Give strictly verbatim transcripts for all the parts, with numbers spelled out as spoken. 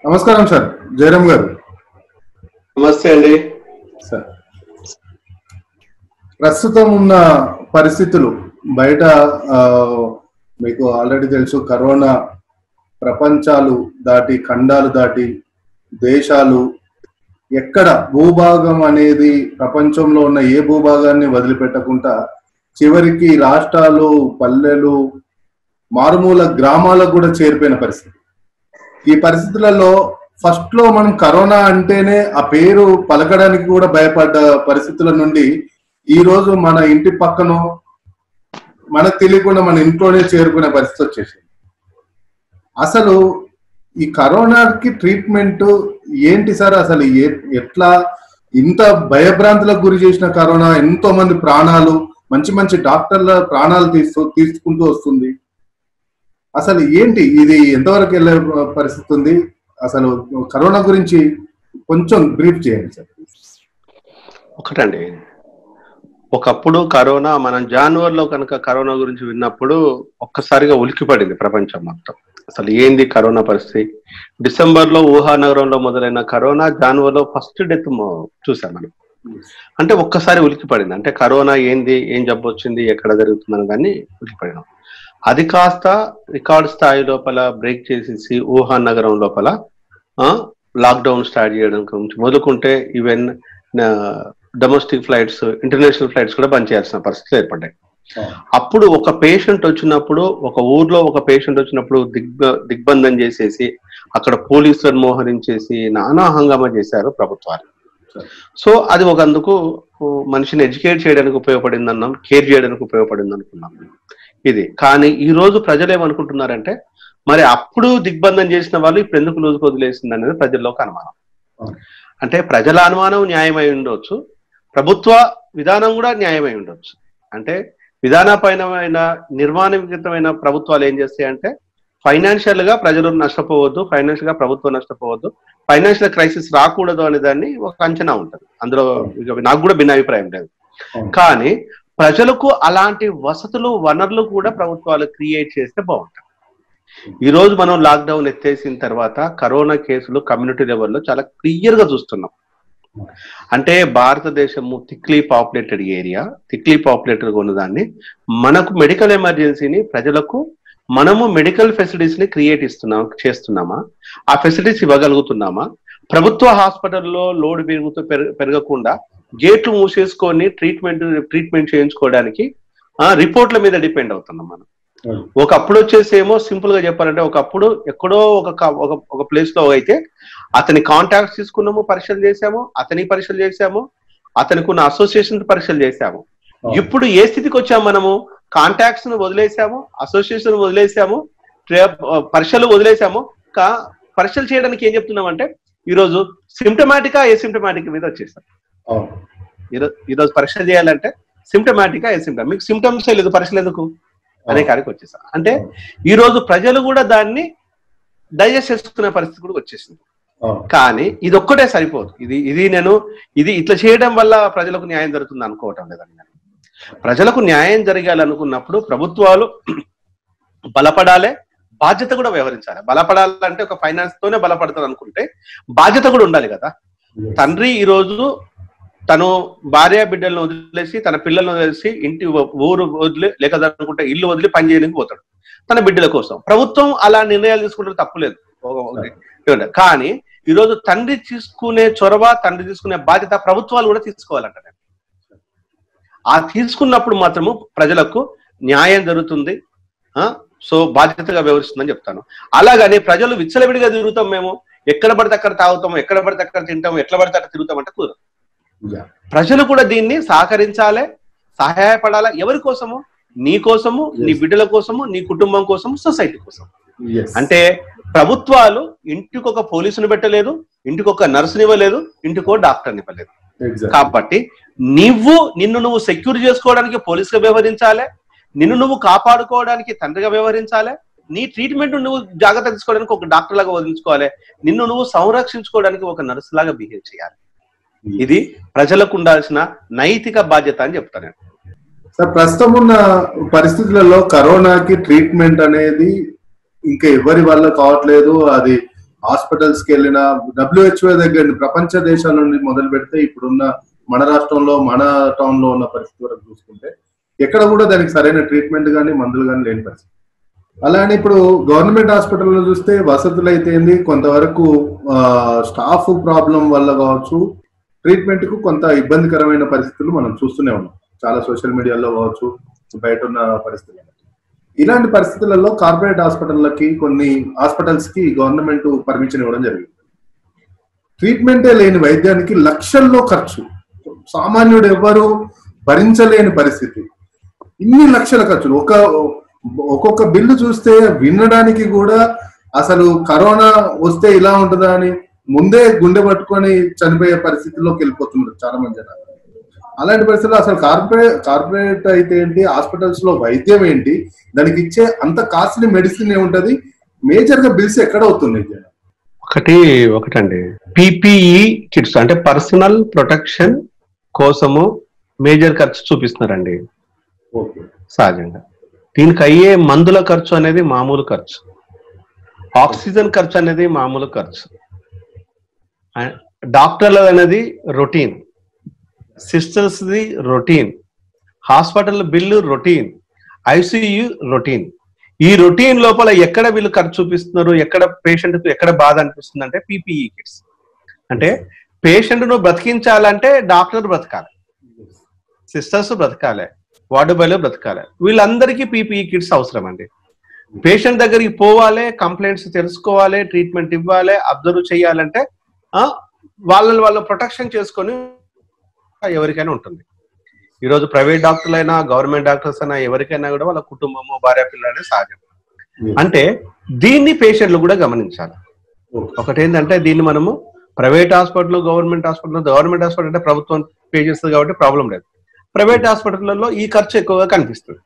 నమస్కారం సార్, జయరామ్ గారు. నమస్తే అండి సార్, ప్రస్తుతం ఉన్న పరిస్థితులు బయట మీకు ఆల్రెడీ తెలుసు, కరోనా ప్రపంచాలు దాటి, ఖండాలు దాటి, దేశాలు, ఎక్కడ భూభాగం అనేది ప్రపంచంలో ఉన్న ఏ భూభాగాన్ని వదిలిపెట్టకుండా చివరికి రాష్ట్రాలు, పల్లెలు, మారుమూల గ్రామాలకు కూడా చేరిపోయిన పరిస్థితి. ఈ పరిస్థితులలో ఫస్ట్ లో మనం కరోనా అంటేనే ఆ పేరు పలకడానికి కూడా భయపడ్డ పరిస్థితుల నుండి ఈ రోజు మన ఇంటి పక్కనో మనకు తెలియకుండా మన ఇంట్లోనే చేరుకునే పరిస్థితి వచ్చేసింది. అసలు ఈ కరోనాకి ట్రీట్మెంట్ ఏంటి సార్? అసలు ఎట్లా ఇంత భయభ్రాంతులకు గురి చేసిన కరోనా ఎంతో మంది ప్రాణాలు, మంచి మంచి డాక్టర్ల ప్రాణాలు తీస్తూ తీసుకుంటూ వస్తుంది. అసలు ఏంటి ఇది, ఎంతవరకు వెళ్ళే పరిస్థితి ఉంది? అసలు కరోనా గురించి కొంచెం బ్రీఫ్ చేయండి సార్. ఒకటండి, ఒకప్పుడు కరోనా, మనం జనవరిలో కనుక కరోనా గురించి విన్నప్పుడు ఒక్కసారిగా ఉలిక్కిపడింది ప్రపంచం మొత్తం. అసలు ఏంది కరోనా పరిస్థితి? డిసెంబర్ లో వుహాన్ నగరంలో మొదలైన కరోనా జనవరిలో ఫస్ట్ డెత్ చూసాం మనం. అంటే ఒక్కసారి ఉలిక్కిపడింది. అంటే కరోనా ఏంది, ఏం జబ్బు వచ్చింది, ఎక్కడ జరుగుతుందని కానీ ఉలిక్కిపడినాం. అది కాస్త రికార్డ్ స్థాయి లోపల బ్రేక్ చేసేసి వుహాన్ నగరం లోపల లాక్డౌన్ స్టార్ట్ చేయడం గురించి మొదలుకుంటే even domestic flights, international flights కూడా బంద్ చేయాల్సిన పరిస్థితులు ఏర్పడ్డాయి. అప్పుడు ఒక పేషెంట్ వచ్చినప్పుడు, ఒక ఊర్లో ఒక పేషెంట్ వచ్చినప్పుడు దిగ్బ దిగ్బంధం చేసేసి అక్కడ పోలీసులను మోహరించేసి నానా హంగామా చేశారు ప్రభుత్వాలు. సో అది ఒక అందుకు మనిషిని ఎడ్యుకేట్ చేయడానికి ఉపయోగపడింది అన్నాం, కేర్ చేయడానికి ఉపయోగపడింది అనుకున్నాం ఇది. కానీ ఈ రోజు ప్రజలు ఏమనుకుంటున్నారంటే, మరి అప్పుడు దిగ్బంధం చేసిన వాళ్ళు ఇప్పుడు ఎందుకు రోజుకు వదిలేసింది అనేది ప్రజల్లోకి అనుమానం. అంటే ప్రజల అనుమానం న్యాయమై ఉండొచ్చు, ప్రభుత్వ విధానం కూడా న్యాయమై ఉండొచ్చు. అంటే విధానపైన నిర్మాణవికతమైన ప్రభుత్వాలు ఏం చేస్తాయంటే, ఫైనాన్షియల్ గా ప్రజలు నష్టపోవద్దు, ఫైనాన్షియల్ గా ప్రభుత్వం నష్టపోవద్దు, ఫైనాన్షియల్ క్రైసిస్ రాకూడదు అనే దాన్ని ఒక అంచనా ఉంటుంది. అందులో నాకు కూడా భిన్న అభిప్రాయం లేదు. కానీ ప్రజలకు అలాంటి వసతులు, వనరులు కూడా ప్రభుత్వాలు క్రియేట్ చేస్తే బాగుంటుంది. ఈ రోజు మనం లాక్డౌన్ ఎత్తేసిన తర్వాత కరోనా కేసులు కమ్యూనిటీ లెవెల్లో చాలా క్లియర్ గా చూస్తున్నాం. అంటే భారతదేశము thickly populated area, thickly populated ఉన్నదాన్ని మనకు మెడికల్ ఎమర్జెన్సీని ప్రజలకు మనము మెడికల్ ఫెసిలిటీస్ ని క్రియేట్ ఇస్తున్నాం చేస్తున్నామా, ఆ ఫెసిలిటీస్ ఇవ్వగలుగుతున్నామా? ప్రభుత్వ హాస్పిటల్లో లోడ్ పెరుగుతూ పెరగకుండా గేట్లు మూసేసుకొని ట్రీట్మెంట్ ట్రీట్మెంట్ చేయించుకోవడానికి రిపోర్ట్ల మీద డిపెండ్ అవుతున్నాం మనం. ఒకప్పుడు వచ్చేసేమో సింపుల్ గా చెప్పాలంటే, ఒకప్పుడు ఎక్కడో ఒక ఒక ప్లేస్ లో అయితే అతని కాంటాక్ట్స్ తీసుకున్నాము, పరీక్షలు చేశాము, అతని పరీక్షలు చేశాము, అతనికి ఉన్న అసోసియేషన్ పరీక్షలు చేశాము. ఇప్పుడు ఏ స్థితికి వచ్చాము మనము? కాంటాక్ట్స్ ను వదిలేసాము, అసోసియేషన్ వదిలేసాము, పరీక్షలు వదిలేసాము. కా పరీక్షలు చేయడానికి ఏం చెప్తున్నామంటే, ఈరోజు సిమ్టమాటికా ఏసిమ్టమాటిక్ మీద వచ్చేసాం. ఈరోజు ఈరోజు పరీక్షలు చేయాలంటే సిమ్టమాటికా ఏసిమ్టమాటిక్, మీకు సిమ్టమ్స్ లేదు పరీక్షలు ఎందుకు అనే కాడికి వచ్చేసాం. అంటే ఈ రోజు ప్రజలు కూడా దాన్ని డైజెస్ట్ చేసుకునే పరిస్థితి కూడా వచ్చేసింది. కానీ ఇది ఒక్కటే సరిపోదు. ఇది ఇది నేను ఇది ఇట్లా చేయడం వల్ల ప్రజలకు న్యాయం జరుగుతుంది అనుకోవటం లేదండి. నేను ప్రజలకు న్యాయం జరగాలనుకున్నప్పుడు ప్రభుత్వాలు బలపడాలి, బాధ్యత కూడా వ్యవహరించాలి. బలపడాలంటే ఒక ఫైనాన్స్ తోనే బలపడతారు అనుకుంటే బాధ్యత కూడా ఉండాలి కదా. తండ్రి ఈ రోజు తను భార్య బిడ్డలను వదిలేసి, తన పిల్లలను వదిలేసి, ఇంటి ఊరు వదిలి లేక అనుకుంటే ఇల్లు వదిలి పని చేయడానికి పోతాడు తన బిడ్డల కోసం. ప్రభుత్వం అలా నిర్ణయాలు తీసుకుంటే తప్పులేదు, కానీ ఈరోజు తండ్రి తీసుకునే చొరవ, తండ్రి తీసుకునే బాధ్యత ప్రభుత్వాలు కూడా తీసుకోవాలంట. ఆ తీసుకున్నప్పుడు మాత్రము ప్రజలకు న్యాయం జరుగుతుంది, సో బాధ్యతగా వ్యవహరిస్తుందని చెప్తాను. అలాగని ప్రజలు విచ్చలవిడిగా తిరుగుతాం, మేము ఎక్కడ పడితే అక్కడ తాగుతాము, ఎక్కడ పడితే అక్కడ తింటాము, ఎట్లా పడితే అక్కడ తిరుగుతాం అంటే కుదరదు. ప్రజలు కూడా దీన్ని సహకరించాలి, సహాయపడాలి. ఎవరి కోసము? నీ కోసము, నీ బిడ్డల కోసము, నీ కుటుంబం కోసము, సొసైటీ కోసం. అంటే ప్రభుత్వాలు ఇంటికి ఒక పోలీసుని పెట్టలేదు, ఇంటికి ఒక నర్సుని ఇవ్వలేదు, ఇంటికో డాక్టర్ని ఇవ్వలేదు. కాబట్టి నువ్వు నిన్ను నువ్వు సెక్యూర్ చేసుకోవడానికి పోలీసుగా వ్యవహరించాలి, నిన్ను నువ్వు కాపాడుకోవడానికి తండ్రిగా వ్యవహరించాలి, నీ ట్రీట్మెంట్ నువ్వు జాగ్రత్త తీసుకోవడానికి ఒక డాక్టర్ లాగా వదిలించుకోవాలి, నిన్ను నువ్వు సంరక్షించుకోవడానికి ఒక నర్సు లాగా బిహేవ్ చేయాలి. ఇది ప్రజలకు ఉండాల్సిన నైతిక బాధ్యత అని చెప్తాను. సార్, ప్రస్తుతం ఉన్న పరిస్థితులలో కరోనాకి ట్రీట్మెంట్ అనేది ఇంకా ఎవరి వల్ల కావట్లేదు. అది హాస్పిటల్స్ కి వెళ్ళిన, డబ్ల్యూహెచ్ఓ దగ్గర ప్రపంచ దేశాల నుండి మొదలు పెడితే ఇప్పుడున్న మన రాష్ట్రంలో మన టౌన్ లో ఉన్న పరిస్థితి వరకు చూసుకుంటే ఎక్కడ కూడా దానికి సరైన ట్రీట్మెంట్ కానీ మందులు కానీ లేని పరిస్థితి. అలానే ఇప్పుడు గవర్నమెంట్ హాస్పిటల్లో చూస్తే వసతులు అయితే ఏంది, కొంతవరకు స్టాఫ్ ప్రాబ్లం వల్ల కావచ్చు ట్రీట్మెంట్ కు కొంత ఇబ్బందికరమైన పరిస్థితులు మనం చూస్తూనే ఉన్నాం, చాలా సోషల్ మీడియాలో కావచ్చు, బయట ఉన్న పరిస్థితులు. ఇలాంటి పరిస్థితులలో కార్పొరేట్ హాస్పిటల్లకి, కొన్ని హాస్పిటల్స్ కి గవర్నమెంట్ పర్మిషన్ ఇవ్వడం జరిగింది. ట్రీట్మెంటే లేని వైద్యానికి లక్షల్లో ఖర్చు, సామాన్యుడు ఎవ్వరు భరించలేని పరిస్థితి. ఇన్ని లక్షల ఖర్చులు, ఒక ఒక్కొక్క బిల్లు చూస్తే వినడానికి కూడా అసలు కరోనా వస్తే ఇలా ఉంటుందా అని ముందే గుండె పట్టుకొని చనిపోయే పరిస్థితుల్లోకి వెళ్ళిపోతున్నారు చాలా మంది జనాలు. అలాంటి పరిస్థితుల్లో అసలు కార్పొరేట్ కార్పొరేట్ అయితే ఏంటి, హాస్పిటల్స్ లో వైద్యం ఏంటి, దానికి ఇచ్చే అంత కాస్ట్లీ మెడిసిన్ ఏముంటది, మేజర్ గా బిల్స్ ఎక్కడ అవుతున్నాయి? ఒకటి ఒకటండి పీపీఈ కిట్స్ అంటే పర్సనల్ ప్రొటెక్షన్ కోసము మేజర్ ఖర్చు చూపిస్తున్నారండి సహజంగా. దీనికి అయ్యే మందుల ఖర్చు అనేది మామూలు ఖర్చు, ఆక్సిజన్ ఖర్చు అనేది మామూలు ఖర్చు, డాక్టర్లు అనేది రొటీన్, సిస్టర్స్ ది routine, hospital bill routine, ICU routine. ఈ రొటీన్ లోపల ఎక్కడ వీళ్ళు ఖర్చు చూపిస్తున్నారు, ఎక్కడ పేషెంట్ కు ఎక్కడ బాధ అనిపిస్తుంది అంటే పీపీఈ కిట్స్. అంటే పేషెంట్ ను బ్రతికించాలంటే డాక్టర్ బ్రతకాలి, సిస్టర్స్ బ్రతకాలి, వార్డు బాయ్లు బ్రతకాలి, వీళ్ళందరికీ పీపీఈ కిట్స్ అవసరం అండి. పేషెంట్ దగ్గరికి పోవాలి, కంప్లైంట్స్ తెలుసుకోవాలి, ట్రీట్మెంట్ ఇవ్వాలి, అబ్జర్వ్ చేయాలంటే వాళ్ళని వాళ్ళు ప్రొటెక్షన్ చేసుకొని ఎవరికైనా ఉంటుంది. ఈరోజు ప్రైవేట్ డాక్టర్లు అయినా గవర్నమెంట్ డాక్టర్స్ అయినా ఎవరికైనా కూడా వాళ్ళ కుటుంబము, భార్య పిల్లలు అనేది సహజం. అంటే దీన్ని పేషెంట్లు కూడా గమనించాలి. ఒకటి ఏంటంటే దీన్ని మనము private hospital, government hospital, government hospital అంటే ప్రభుత్వం పే చేస్తుంది కాబట్టి ప్రాబ్లం లేదు. ప్రైవేట్ హాస్పిటల్లో ఈ ఖర్చు ఎక్కువగా కనిపిస్తుంది.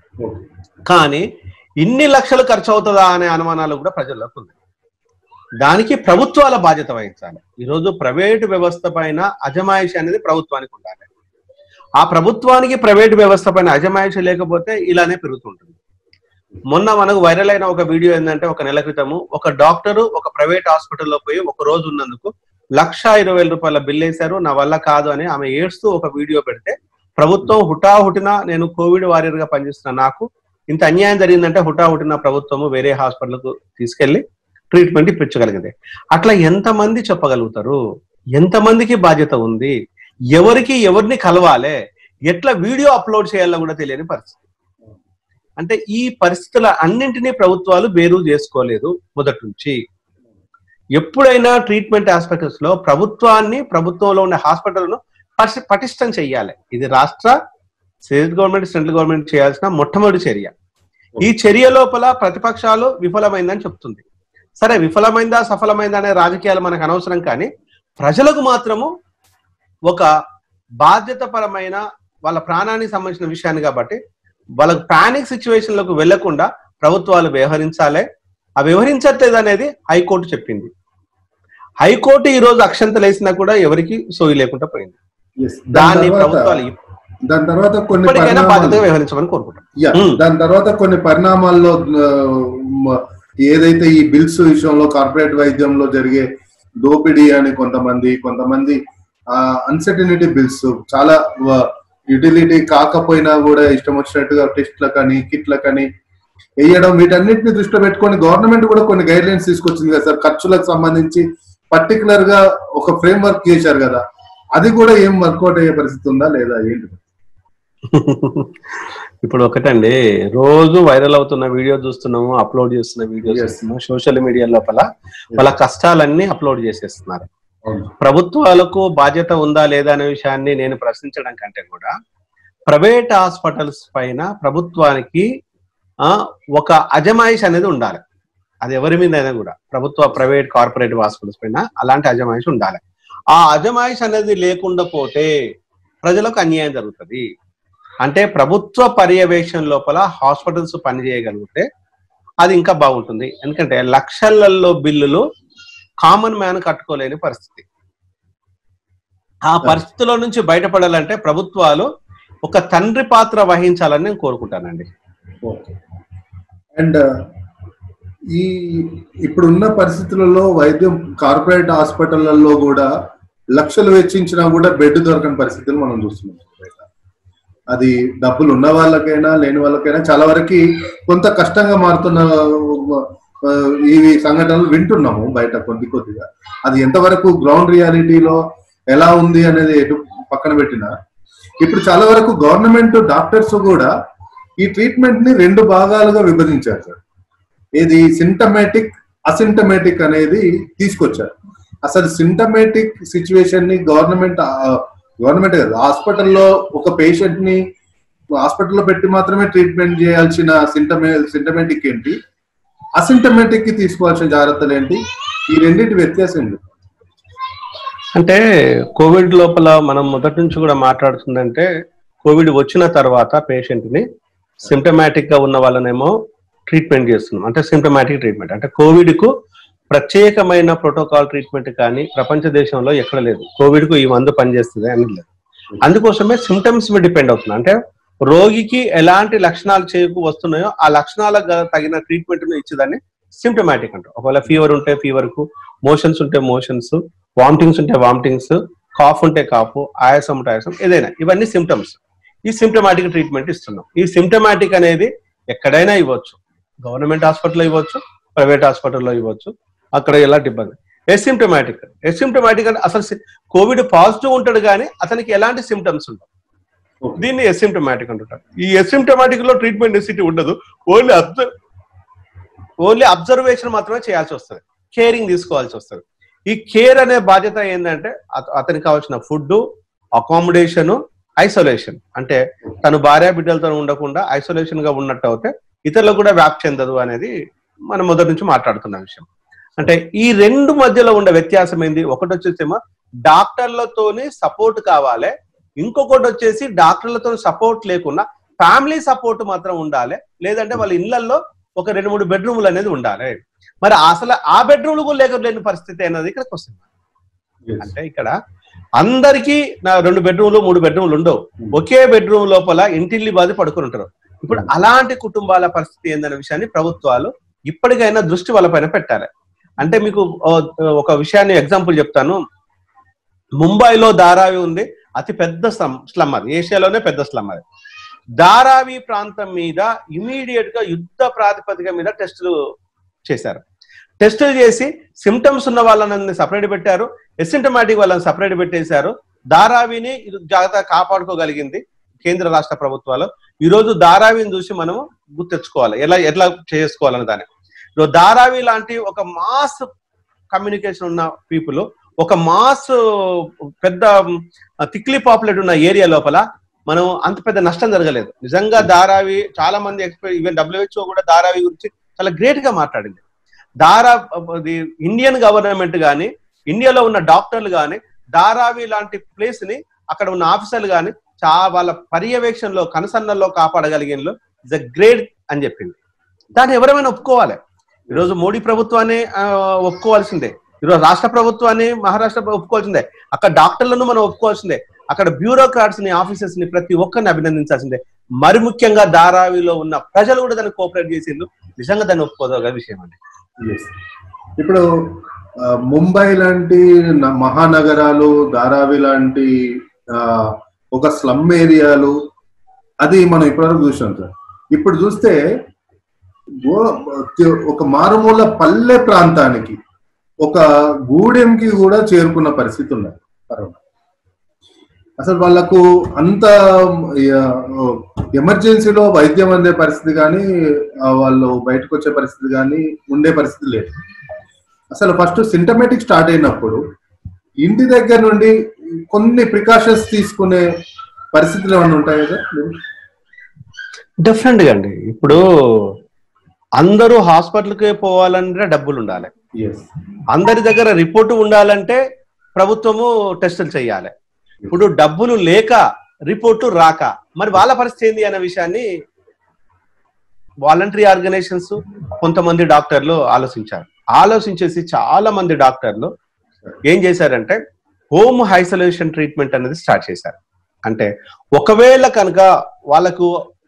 కానీ ఇన్ని లక్షలు ఖర్చు అవుతుందా అనే అనుమానాలు కూడా ప్రజల్లోకి ఉంది. దానికి ప్రభుత్వాల బాధ్యత వహించాలి. ఈరోజు ప్రైవేటు వ్యవస్థ పైన అజమాయిషి అనేది ప్రభుత్వానికి ఉండాలి. ఆ ప్రభుత్వానికి ప్రైవేటు వ్యవస్థ పైన అజమాయిషి లేకపోతే ఇలానే పెరుగుతుంటుంది. మొన్న మనకు వైరల్ అయిన ఒక వీడియో ఏంటంటే, ఒక నెల క్రితము ఒక డాక్టరు ఒక ప్రైవేట్ హాస్పిటల్లో పోయి ఒక రోజు ఉన్నందుకు లక్ష ఇరవై వేల రూపాయల బిల్ వేశారు, నా వల్ల కాదు అని ఆమె ఏడుస్తూ ఒక వీడియో పెడితే ప్రభుత్వం హుటాహుటిన, నేను కోవిడ్ వారియర్ గా పనిచేస్తున్న నాకు ఇంత అన్యాయం జరిగిందంటే హుటాహుటిన ప్రభుత్వము వేరే హాస్పిటల్కు తీసుకెళ్లి ట్రీట్మెంట్ ఇప్పించగలిగింది. అట్లా ఎంతమంది చెప్పగలుగుతారు? ఎంతమందికి బాధ్యత ఉంది? ఎవరికి ఎవరిని కలవాలి, ఎట్లా వీడియో అప్లోడ్ చేయాలో కూడా తెలియని పరిస్థితి. అంటే ఈ పరిస్థితుల అన్నింటినీ ప్రభుత్వాలు బేరు చేసుకోలేదు మొదటి నుంచి. ఎప్పుడైనా ట్రీట్మెంట్ ఆస్పెక్ట్స్ లో ప్రభుత్వాన్ని, ప్రభుత్వంలో ఉన్న హాస్పిటల్ను పటిష్టం చెయ్యాలి. ఇది రాష్ట్ర, స్టేట్ గవర్నమెంట్, సెంట్రల్ గవర్నమెంట్ చేయాల్సిన మొట్టమొదటి చర్య. ఈ చర్య లోపల ప్రతిపక్షాలు విఫలమైందని చెప్తుంది. సరే, విఫలమైందా సఫలమైందా అనే రాజకీయాలు మనకు అనవసరం, కానీ ప్రజలకు మాత్రము ఒక బాధ్యత పరమైన వాళ్ళ ప్రాణానికి సంబంధించిన విషయాన్ని కాబట్టి వాళ్ళకు పానిక్ సిచ్యువేషన్లకు వెళ్లకుండా ప్రభుత్వాలు వ్యవహరించాలి. ఆ వ్యవహరించట్లేదు అనేది హైకోర్టు చెప్పింది. హైకోర్టు ఈ రోజు అక్షంతలు వేసినా కూడా ఎవరికి సోయి లేకుండా పోయింది. దాన్ని ప్రభుత్వాలు దాని తర్వాత కొన్ని బాధ్యతగా వ్యవహరించమని కోరుకుంటాం. దాని తర్వాత కొన్ని పరిణామాల్లో ఏదైతే ఈ బిల్స్ విషయంలో కార్పొరేట్ వైద్యంలో జరిగే దోపిడీ అని కొంతమంది కొంతమంది అన్సర్టనిటీ బిల్స్, చాలా యూటిలిటీ కాకపోయినా కూడా ఇష్టం వచ్చినట్టుగా టెస్ట్లకని కిట్లకని వేయడం, వీటన్నిటిని దృష్టిలో పెట్టుకొని గవర్నమెంట్ కూడా కొన్ని గైడ్ లైన్స్ తీసుకొచ్చింది కదా సార్. ఖర్చులకు సంబంధించి పర్టికులర్ గా ఒక ఫ్రేమ్ వర్క్ చేశారు కదా, అది కూడా ఏం వర్కౌట్ అయ్యే పరిస్థితి ఉందా లేదా ఏంటి? ఇప్పుడు ఒకటండి, రోజు వైరల్ అవుతున్న వీడియో చూస్తున్నాము, అప్లోడ్ చేస్తున్న వీడియో చూస్తున్నాము సోషల్ మీడియా లోపల. వాళ్ళ కష్టాలన్నీ అప్లోడ్ చేసేస్తున్నారు. ప్రభుత్వాలకు బాధ్యత ఉందా లేదా అనే విషయాన్ని నేను ప్రశ్నించడం కంటే కూడా ప్రైవేట్ హాస్పిటల్స్ పైన ప్రభుత్వానికి ఆ ఒక అజమాయిష్ అనేది ఉండాలి. అది ఎవరి మీద అయినా కూడా, ప్రభుత్వ, ప్రైవేట్, కార్పొరేట్ హాస్పిటల్స్ పైన అలాంటి అజమాయిష్ ఉండాలి. ఆ అజమాయిష్ అనేది లేకుండా పోతే ప్రజలకు అన్యాయం జరుగుతుంది. అంటే ప్రభుత్వ పర్యవేక్షణ లోపల హాస్పిటల్స్ పనిచేయగలిగితే అది ఇంకా బాగుంటుంది. ఎందుకంటే లక్షలలో బిల్లులు కామన్ మ్యాన్ కట్టుకోలేని పరిస్థితి. ఆ పరిస్థితిలో నుంచి బయటపడాలంటే ప్రభుత్వాలు ఒక తండ్రి పాత్ర వహించాలని నేను కోరుకుంటానండి. అండ్ ఈ ఇప్పుడున్న పరిస్థితులలో వైద్యం కార్పొరేట్ హాస్పిటళ్లలో కూడా లక్షలు వెచ్చించినా కూడా బెడ్ దొరకని పరిస్థితులు మనం చూస్తున్నాం. అది డబ్బులు ఉన్న వాళ్ళకైనా లేని వాళ్ళకైనా చాలా వరకు కొంత కష్టంగా మారుతున్న ఈ సంఘటనలు వింటున్నాము బయట కొద్ది కొద్దిగా. అది ఎంతవరకు గ్రౌండ్ రియాలిటీలో ఎలా ఉంది అనేది ఎటు పక్కన పెట్టినా, ఇప్పుడు చాలా వరకు గవర్నమెంట్ డాక్టర్స్ కూడా ఈ ట్రీట్మెంట్ ని రెండు భాగాలుగా విభజించారు సార్. ఇది సింటమేటిక్, అసింటమేటిక్ అనేది తీసుకొచ్చారు. అసలు సింటమేటిక్ సిచ్యువేషన్ ని గవర్నమెంట్ గవర్నమెంట్ కాదు, హాస్పిటల్లో ఒక పేషెంట్ ని హాస్పిటల్లో పెట్టి మాత్రమే ట్రీట్మెంట్ చేయాల్సిన సింటమే సింటమేటిక్ ఏంటి, అసింటమేటిక్ కి తీసుకోవాల్సిన జాగ్రత్తలు ఏంటి, ఈ రెండింటి వ్యత్యాసం ఏంటి? అంటే కోవిడ్ లోపల మనం మొదటి నుంచి కూడా మాట్లాడుతుందంటే, కోవిడ్ వచ్చిన తర్వాత పేషెంట్ ని సింటమాటిక్ గా ఉన్న వాళ్ళనేమో ట్రీట్మెంట్ చేస్తున్నాం. అంటే సింటమాటిక్ ట్రీట్మెంట్ అంటే కోవిడ్ కు ప్రత్యేకమైన ప్రోటోకాల్ ట్రీట్మెంట్ కానీ ప్రపంచ దేశంలో ఎక్కడ లేదు. కోవిడ్ కు ఈ మందు పనిచేస్తుంది అని లేదు. అందుకోసమే సిమ్టమ్స్ మీద డిపెండ్ అవుతుంది. అంటే రోగికి ఎలాంటి లక్షణాలు చేకు వస్తున్నాయో ఆ లక్షణాలకు తగిన ట్రీట్మెంట్ ను ఇచ్చేదాన్ని సిమ్టమాటిక్ అంటారు. ఒకవేళ ఫీవర్ ఉంటే ఫీవర్ కు, మోషన్స్ ఉంటే మోషన్స్, వామిటింగ్స్ ఉంటే వామిటింగ్స్, కాఫ్ ఉంటే కాఫ్, ఆయాసం ఉంటే ఆయాసం, ఏదైనా ఇవన్నీ సిమ్టమ్స్. ఈ సిమ్టమాటిక్ ట్రీట్మెంట్ ఇస్తున్నాం. ఈ సిమ్టమాటిక్ అనేది ఎక్కడైనా ఇవ్వచ్చు, గవర్నమెంట్ హాస్పిటల్లో ఇవ్వచ్చు, ప్రైవేట్ హాస్పిటల్లో ఇవ్వచ్చు, అక్కడ ఎలాంటి ఇబ్బంది. ఎసిమ్టమాటిక్ ఎసిమ్టమాటిక్ అంటే అసలు కోవిడ్ పాజిటివ్ ఉంటాడు కానీ అతనికి ఎలాంటి సిమ్టమ్స్ ఉండవు. దీన్ని ఎసిమ్టమాటిక్ అంటుంటారు. ఈ ఎసిమ్టమాటిక్ లో ట్రీట్మెంట్ నెసిటీ ఉండదు. ఓన్లీ అబ్జర్వ్ ఓన్లీ అబ్జర్వేషన్ మాత్రమే చేయాల్సి వస్తుంది, కేరింగ్ తీసుకోవాల్సి వస్తుంది. ఈ కేర్ అనే బాధ్యత ఏంటంటే అతనికి కావాల్సిన ఫుడ్, అకామిడేషన్, ఐసోలేషన్. అంటే తను భార్య బిడ్డలతో ఉండకుండా ఐసోలేషన్ గా ఉన్నట్టు అయితే ఇతరులకు కూడా వ్యాప్తి చెందదు అనేది మనం మొదటి నుంచి మాట్లాడుతున్న విషయం. అంటే ఈ రెండు మధ్యలో ఉండే వ్యత్యాసం ఏంది? ఒకటి వచ్చేసేమో డాక్టర్లతోని సపోర్ట్ కావాలి, ఇంకొకటి వచ్చేసి డాక్టర్లతో సపోర్ట్ లేకుండా ఫ్యామిలీ సపోర్ట్ మాత్రం ఉండాలి. లేదంటే వాళ్ళ ఇళ్లలో ఒక రెండు మూడు బెడ్రూమ్లు అనేది ఉండాలి. మరి అసలు ఆ బెడ్రూమ్లు కూడా లేకపోలేని పరిస్థితి అనేది ఇక్కడికి వస్తుంది. అంటే ఇక్కడ అందరికీ నా రెండు బెడ్రూమ్లు మూడు బెడ్రూమ్లు ఉండవు, ఒకే బెడ్రూమ్ లోపల ఇంటిల్లి బాధ పడుకుని ఉంటారు. ఇప్పుడు అలాంటి కుటుంబాల పరిస్థితి ఏందనే విషయాన్ని ప్రభుత్వాలు ఇప్పటికైనా దృష్టి వాళ్ళపైన పెట్టాలి. అంటే మీకు ఒక విషయాన్ని ఎగ్జాంపుల్ చెప్తాను. ముంబైలో ధారావి ఉంది, అతి పెద్ద స్లమ్, అది ఏషియాలోనే పెద్ద స్లమ్. అది ధారావి ప్రాంతం మీద ఇమీడియట్ గా యుద్ధ ప్రాతిపదిక మీద టెస్టులు చేశారు. టెస్టులు చేసి సిమ్టమ్స్ ఉన్న వాళ్ళని సపరేట్ పెట్టారు, ఎసిమ్టమాటిక్ వాళ్ళని సపరేట్ పెట్టేశారు. ధారావిని జాగ్రత్తగా కాపాడుకోగలిగింది కేంద్ర రాష్ట్ర ప్రభుత్వాలు. ఈ రోజు ధారావిని చూసి మనము గుర్తెచ్చుకోవాలి, ఎలా ఎట్లా చేసుకోవాలని. దాన్ని ధారావి లాంటి ఒక మాస్ కమ్యూనికేషన్ ఉన్న పీపుల్, ఒక మాస్ పెద్ద థిక్లీ పాపులేట్ ఉన్న ఏరియా లోపల మనం అంత పెద్ద నష్టం జరగలేదు. నిజంగా ధారావి చాలా మంది ఎక్స్పెక్ట్, ఈవెన్ డబ్ల్యూహెచ్ఓ కూడా ధారావి గురించి చాలా గ్రేట్ గా మాట్లాడింది. ధారా ఇండియన్ గవర్నమెంట్ కానీ ఇండియాలో ఉన్న డాక్టర్లు కానీ ధారావి లాంటి ప్లేస్ ని అక్కడ ఉన్న ఆఫీసర్లు కానీ చా వాళ్ళ పర్యవేక్షణలో కనసన్నల్లో కాపాడగలిగినలో ఇస్ అ గ్రేట్ అని చెప్పింది. దాన్ని ఎవరైనా ఒప్పుకోవాలి. ఈరోజు మోడీ ప్రభుత్వాన్ని ఒప్పుకోవాల్సిందే, ఈరోజు రాష్ట్ర ప్రభుత్వాన్ని మహారాష్ట్ర ఒప్పుకోవాల్సిందే, అక్కడ డాక్టర్లను మనం ఒప్పుకోవాల్సిందే, అక్కడ బ్యూరోక్రాట్స్ ని ఆఫీసర్స్ ని ప్రతి ఒక్కరిని అభినందించాల్సిందే. మరి ముఖ్యంగా ధారావిలో ఉన్న ప్రజలు కూడా దాన్ని కోఆపరేట్ చేసిండ్రు. నిజంగా దాన్ని ఒప్పుకోదగ్గ విషయం అండి. ఇప్పుడు ముంబై లాంటి మహానగరాలు, ధారావి లాంటి ఒక స్లమ్ ఏరియాలు, అది మనం ఇప్పటివరకు చూసాం సార్. ఇప్పుడు చూస్తే ఒక మారుమూల పల్లె ప్రాంతానికి, ఒక గూడెంకి కూడా చేరుకున్న పరిస్థితి ఉన్నది కరోనా. అసలు వాళ్ళకు అంత ఎమర్జెన్సీలో వైద్యం అందే పరిస్థితి కానీ, వాళ్ళు బయటకు వచ్చే పరిస్థితి కానీ ఉండే పరిస్థితి లేదు. అసలు ఫస్ట్ సింటమేటిక్ స్టార్ట్ అయినప్పుడు ఇంటి దగ్గర నుండి కొన్ని ప్రికాషన్స్ తీసుకునే పరిస్థితులు ఏమైనా ఉంటాయి కదా? డెఫినెట్ గా అండి. ఇప్పుడు అందరూ హాస్పిటల్కి పోవాలంటే డబ్బులు ఉండాలి, అందరి దగ్గర రిపోర్టు ఉండాలంటే ప్రభుత్వము టెస్టులు చేయాలి. ఇప్పుడు డబ్బులు లేక రిపోర్టు రాక మరి వాళ్ళ పరిస్థితి ఏంది అనే విషయాన్ని వాలంటరీ ఆర్గనైజేషన్స్ కొంతమంది డాక్టర్లు ఆలోచించారు. ఆలోచించేసి చాలా మంది డాక్టర్లు ఏం చేశారంటే హోమ్ ఐసోలేషన్ ట్రీట్మెంట్ అనేది స్టార్ట్ చేశారు. అంటే ఒకవేళ కనుక వాళ్ళకు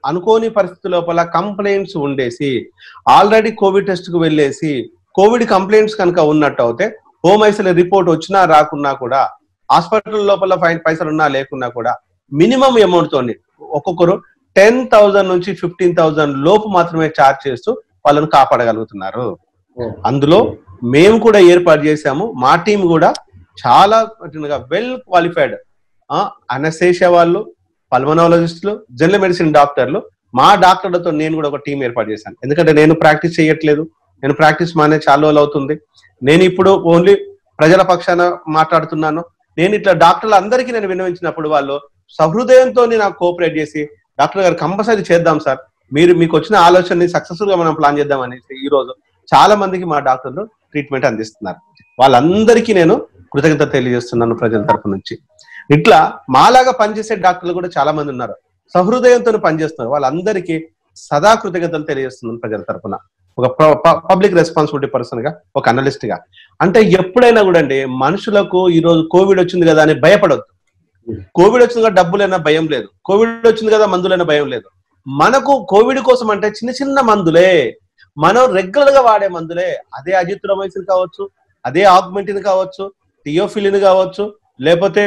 అనుకోని పరిస్థితి లోపల కంప్లైంట్స్ ఉండేసి ఆల్రెడీ కోవిడ్ టెస్ట్ కు వెళ్ళేసి కోవిడ్ కంప్లైంట్స్ కనుక ఉన్నట్టు అయితే హోమ్ ఐసోలేషన్ రిపోర్ట్ వచ్చినా రాకున్నా కూడా హాస్పిటల్ లోపల పైసలు ఉన్నా లేకున్నా కూడా మినిమం అమౌంట్ తోని ఒక్కొక్కరు టెన్ థౌసండ్ నుంచి ఫిఫ్టీన్ థౌసండ్ లోపు మాత్రమే ఛార్జ్ చేస్తూ వాళ్ళను కాపాడగలుగుతున్నారు. అందులో మేము కూడా ఏర్పాటు చేశాము. మా టీం కూడా చాలా వెల్ క్వాలిఫైడ్ అనస్థీషియా వాళ్ళు, పల్మనాలజిస్టులు, జనరల్ మెడిసిన్ డాక్టర్లు, మా డాక్టర్లతో నేను కూడా ఒక టీం ఏర్పాటు చేశాను. ఎందుకంటే నేను ప్రాక్టీస్ చేయట్లేదు, నేను ప్రాక్టీస్ మానే చాలా రోజులు అవుతుంది. నేను ఇప్పుడు ఓన్లీ ప్రజల పక్షాన మాట్లాడుతున్నాను. నేను ఇట్లా డాక్టర్లు అందరికీ నేను విన్నవించినప్పుడు వాళ్ళు సహృదయంతో నాకు కోఆపరేట్ చేసి డాక్టర్ గారు కంపల్సరీ చేద్దాం సార్, మీరు మీకు వచ్చిన ఆలోచనని సక్సెస్ఫుల్ గా మనం ప్లాన్ చేద్దాం అనేసి ఈ రోజు చాలా మందికి మా డాక్టర్లు ట్రీట్మెంట్ అందిస్తున్నారు. వాళ్ళందరికీ నేను కృతజ్ఞత తెలియజేస్తున్నాను ప్రజల తరపు నుంచి. ఇట్లా మాలాగా పనిచేసే డాక్టర్లు కూడా చాలా మంది ఉన్నారు, సహృదయంతో పనిచేస్తున్నారు. వాళ్ళందరికీ సదా కృతజ్ఞతలు తెలియజేస్తున్నాను ప్రజల తరపున, ఒక పబ్లిక్ రెస్పాన్సిబిలిటీ పర్సన్ గా, ఒక అనలిస్ట్ గా. అంటే ఎప్పుడైనా కూడా అండి మనుషులకు ఈ రోజు కోవిడ్ వచ్చింది కదా అని భయపడొద్దు. కోవిడ్ వచ్చింది కదా డబ్బులైనా భయం లేదు, కోవిడ్ వచ్చింది కదా మందులైనా భయం లేదు. మనకు కోవిడ్ కోసం అంటే చిన్న చిన్న మందులే, మనం రెగ్యులర్ గా వాడే మందులే. అదే అజిత్రోమైసిన్ కావచ్చు, అదే ఆగ్మెంటిన్ కావచ్చు, థియోఫిలిన్ కావచ్చు, లేకపోతే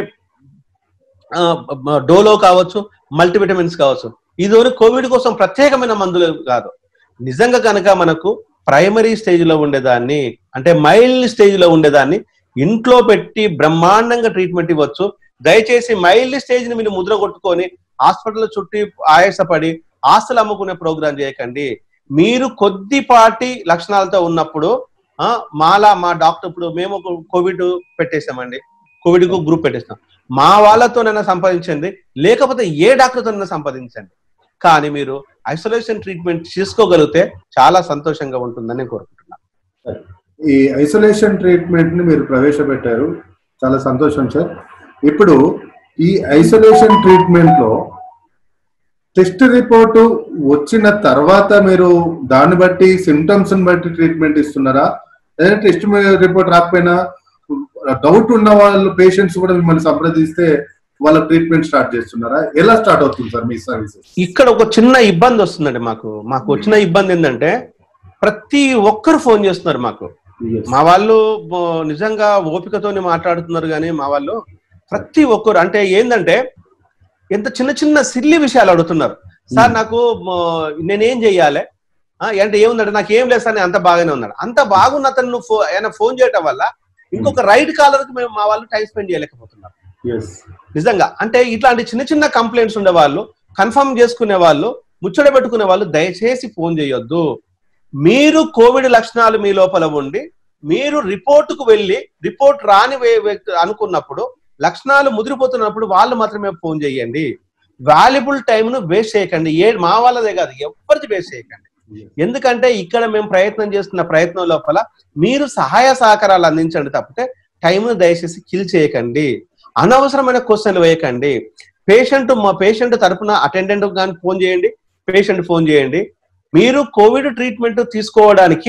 డోలో కావచ్చు, మల్టీవిటమిన్స్ కావచ్చు. ఇది కోవిడ్ కోసం ప్రత్యేకమైన మందులు కాదు. నిజంగా కనుక మనకు ప్రైమరీ స్టేజ్ లో ఉండేదాన్ని, అంటే మైల్డ్ స్టేజ్ లో ఉండేదాన్ని ఇంట్లో పెట్టి బ్రహ్మాండంగా ట్రీట్మెంట్ ఇవ్వచ్చు. దయచేసి మైల్డ్ స్టేజ్ ని మీరు ముద్ర కొట్టుకొని హాస్పిటల్ చుట్టి ఆయాసపడి ఆస్తులు అమ్ముకునే ప్రోగ్రాం చేయకండి. మీరు కొద్దిపాటి లక్షణాలతో ఉన్నప్పుడు ఆ మాలా మా డాక్టర్, ఇప్పుడు మేము కోవిడ్ పెట్టేసామండి, కోవిడ్ కు గ్రూప్ పెట్టేస్తాం, మా వాళ్ళతోనైనా సంపాదించండి, లేకపోతే ఏ డాక్టర్తోనైనా సంపాదించండి. కానీ మీరు ఐసోలేషన్ ట్రీట్మెంట్ చేసుకోగలిగితే చాలా సంతోషంగా ఉంటుందని నేను కోరుకుంటున్నాను. ఈ ఐసోలేషన్ ట్రీట్మెంట్ ని మీరు ప్రవేశపెట్టారు, చాలా సంతోషం సార్. ఇప్పుడు ఈ ఐసోలేషన్ ట్రీట్మెంట్ లో టెస్ట్ రిపోర్టు వచ్చిన తర్వాత మీరు దాన్ని బట్టి సిమ్టమ్స్ బట్టి ట్రీట్మెంట్ ఇస్తున్నారా, లేదా టెస్ట్ రిపోర్ట్ రాకపోయినా డౌట్ ఉన్న వాళ్ళు పేషెంట్స్ కూడా మిమ్మల్ని సంప్రదిస్తే వాళ్ళ ట్రీట్మెంట్ స్టార్ట్ చేస్తున్నారా? ఎలా స్టార్ట్ అవుతుంది సార్ మీ సర్వీసెస్? ఇక్కడ ఒక చిన్న ఇబ్బంది వస్తుందండి మాకు. మాకు వచ్చిన ఇబ్బంది ఏంటంటే ప్రతి ఒక్కరు ఫోన్ చేస్తున్నారు మాకు. మా వాళ్ళు నిజంగా ఓపికతోని మాట్లాడుతున్నారు, కానీ మా వాళ్ళు ప్రతి ఒక్కరు అంటే ఏంటంటే ఎంత చిన్న చిన్న సిల్లి విషయాలు అడుగుతున్నారు. సార్ నాకు నేనేం చెయ్యాలి అంటే ఏముందంటే నాకు ఏం లేదు సార్, నేను అంత బాగానే ఉన్నాడు. అంత బాగున్న అతను నువ్వు ఫో ఏమైనా ఫోన్ చేయటం వల్ల ఇంకొక రైట్ కాలర్కి మేము మా వాళ్ళు టైం స్పెండ్ చేయలేకపోతున్నారు. నిజంగా అంటే ఇట్లాంటి చిన్న చిన్న కంప్లైంట్స్ ఉండే వాళ్ళు, కన్ఫర్మ్ చేసుకునే వాళ్ళు, ముచ్చట పెట్టుకునే వాళ్ళు దయచేసి ఫోన్ చేయొద్దు. మీరు కోవిడ్ లక్షణాలు మీ లోపల ఉండి మీరు రిపోర్టుకు వెళ్ళి రిపోర్ట్ రాని అనుకున్నప్పుడు, లక్షణాలు ముదిరిపోతున్నప్పుడు వాళ్ళు మాత్రమే ఫోన్ చేయండి. వాల్యుబుల్ టైంను వేస్ట్ చేయకండి. ఏ మా వాళ్ళదే కాదు, ఎవరిది వేస్ట్ చేయకండి. ఎందుకంటే ఇక్కడ మేము ప్రయత్నం చేస్తున్న ప్రయత్నం లోపల మీరు సహాయ సహకారాలు అందించండి తప్పితే టైంను దయచేసి కిల్ చేయకండి. అనవసరమైన క్వశ్చన్లు వేయకండి. పేషెంట్ మా పేషెంట్ తరఫున అటెండెంట్ కానీ ఫోన్ చేయండి, పేషెంట్ ఫోన్ చేయండి. మీరు కోవిడ్ ట్రీట్మెంట్ తీసుకోవడానికి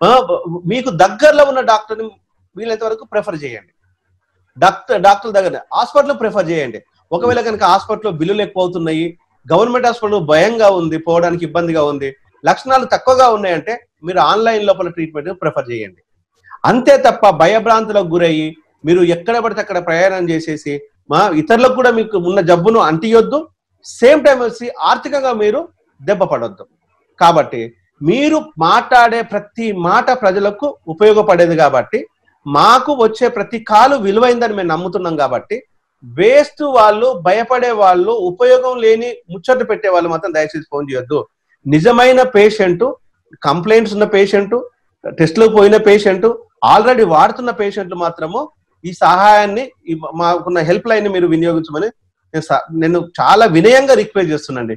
మీకు దగ్గరలో ఉన్న డాక్టర్ని వీలైనంత వరకు ప్రిఫర్ చేయండి. డాక్టర్ డాక్టర్ దగ్గర హాస్పిటల్ ప్రిఫర్ చేయండి. ఒకవేళ కనుక హాస్పిటల్లో బిల్లులు ఎక్కువ అవుతున్నాయి, గవర్నమెంట్ హాస్పిటల్ భయంగా ఉంది, పోవడానికి ఇబ్బందిగా ఉంది, లక్షణాలు తక్కువగా ఉన్నాయంటే మీరు ఆన్లైన్ లోపల ట్రీట్మెంట్ ప్రిఫర్ చేయండి. అంతే తప్ప భయభ్రాంతులకు గురయ్యి మీరు ఎక్కడ పడితే అక్కడ ప్రయాణం చేసేసి మా ఇతరులకు కూడా మీకు ఉన్న జబ్బును అంటియొద్దు, సేమ్ టైం వచ్చి ఆర్థికంగా మీరు దెబ్బ పడొద్దు. కాబట్టి మీరు మాట్లాడే ప్రతి మాట ప్రజలకు ఉపయోగపడేది కాబట్టి, మాకు వచ్చే ప్రతి కాలు విలువైందని మేము నమ్ముతున్నాం కాబట్టి, వేస్ట్ వాళ్ళు, భయపడే వాళ్ళు, ఉపయోగం లేని ముచ్చట్లు పెట్టే వాళ్ళు మాత్రం దయచేసి ఫోన్ చేయొద్దు. నిజమైన పేషెంట్, కంప్లైంట్స్ ఉన్న పేషెంట్, టెస్ట్లకు పోయిన పేషెంట్, ఆల్రెడీ వాడుతున్న పేషెంట్లు మాత్రము ఈ సహాయాన్ని, మాకున్న హెల్ప్ లైన్ మీరు వినియోగించమని నేను చాలా వినయంగా రిక్వెస్ట్ చేస్తున్నాండి.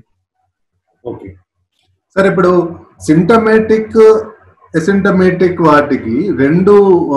ఓకే సార్, ఇప్పుడు సింటమేటిక్ ఎసింటమేటిక్ వాటికి రెండు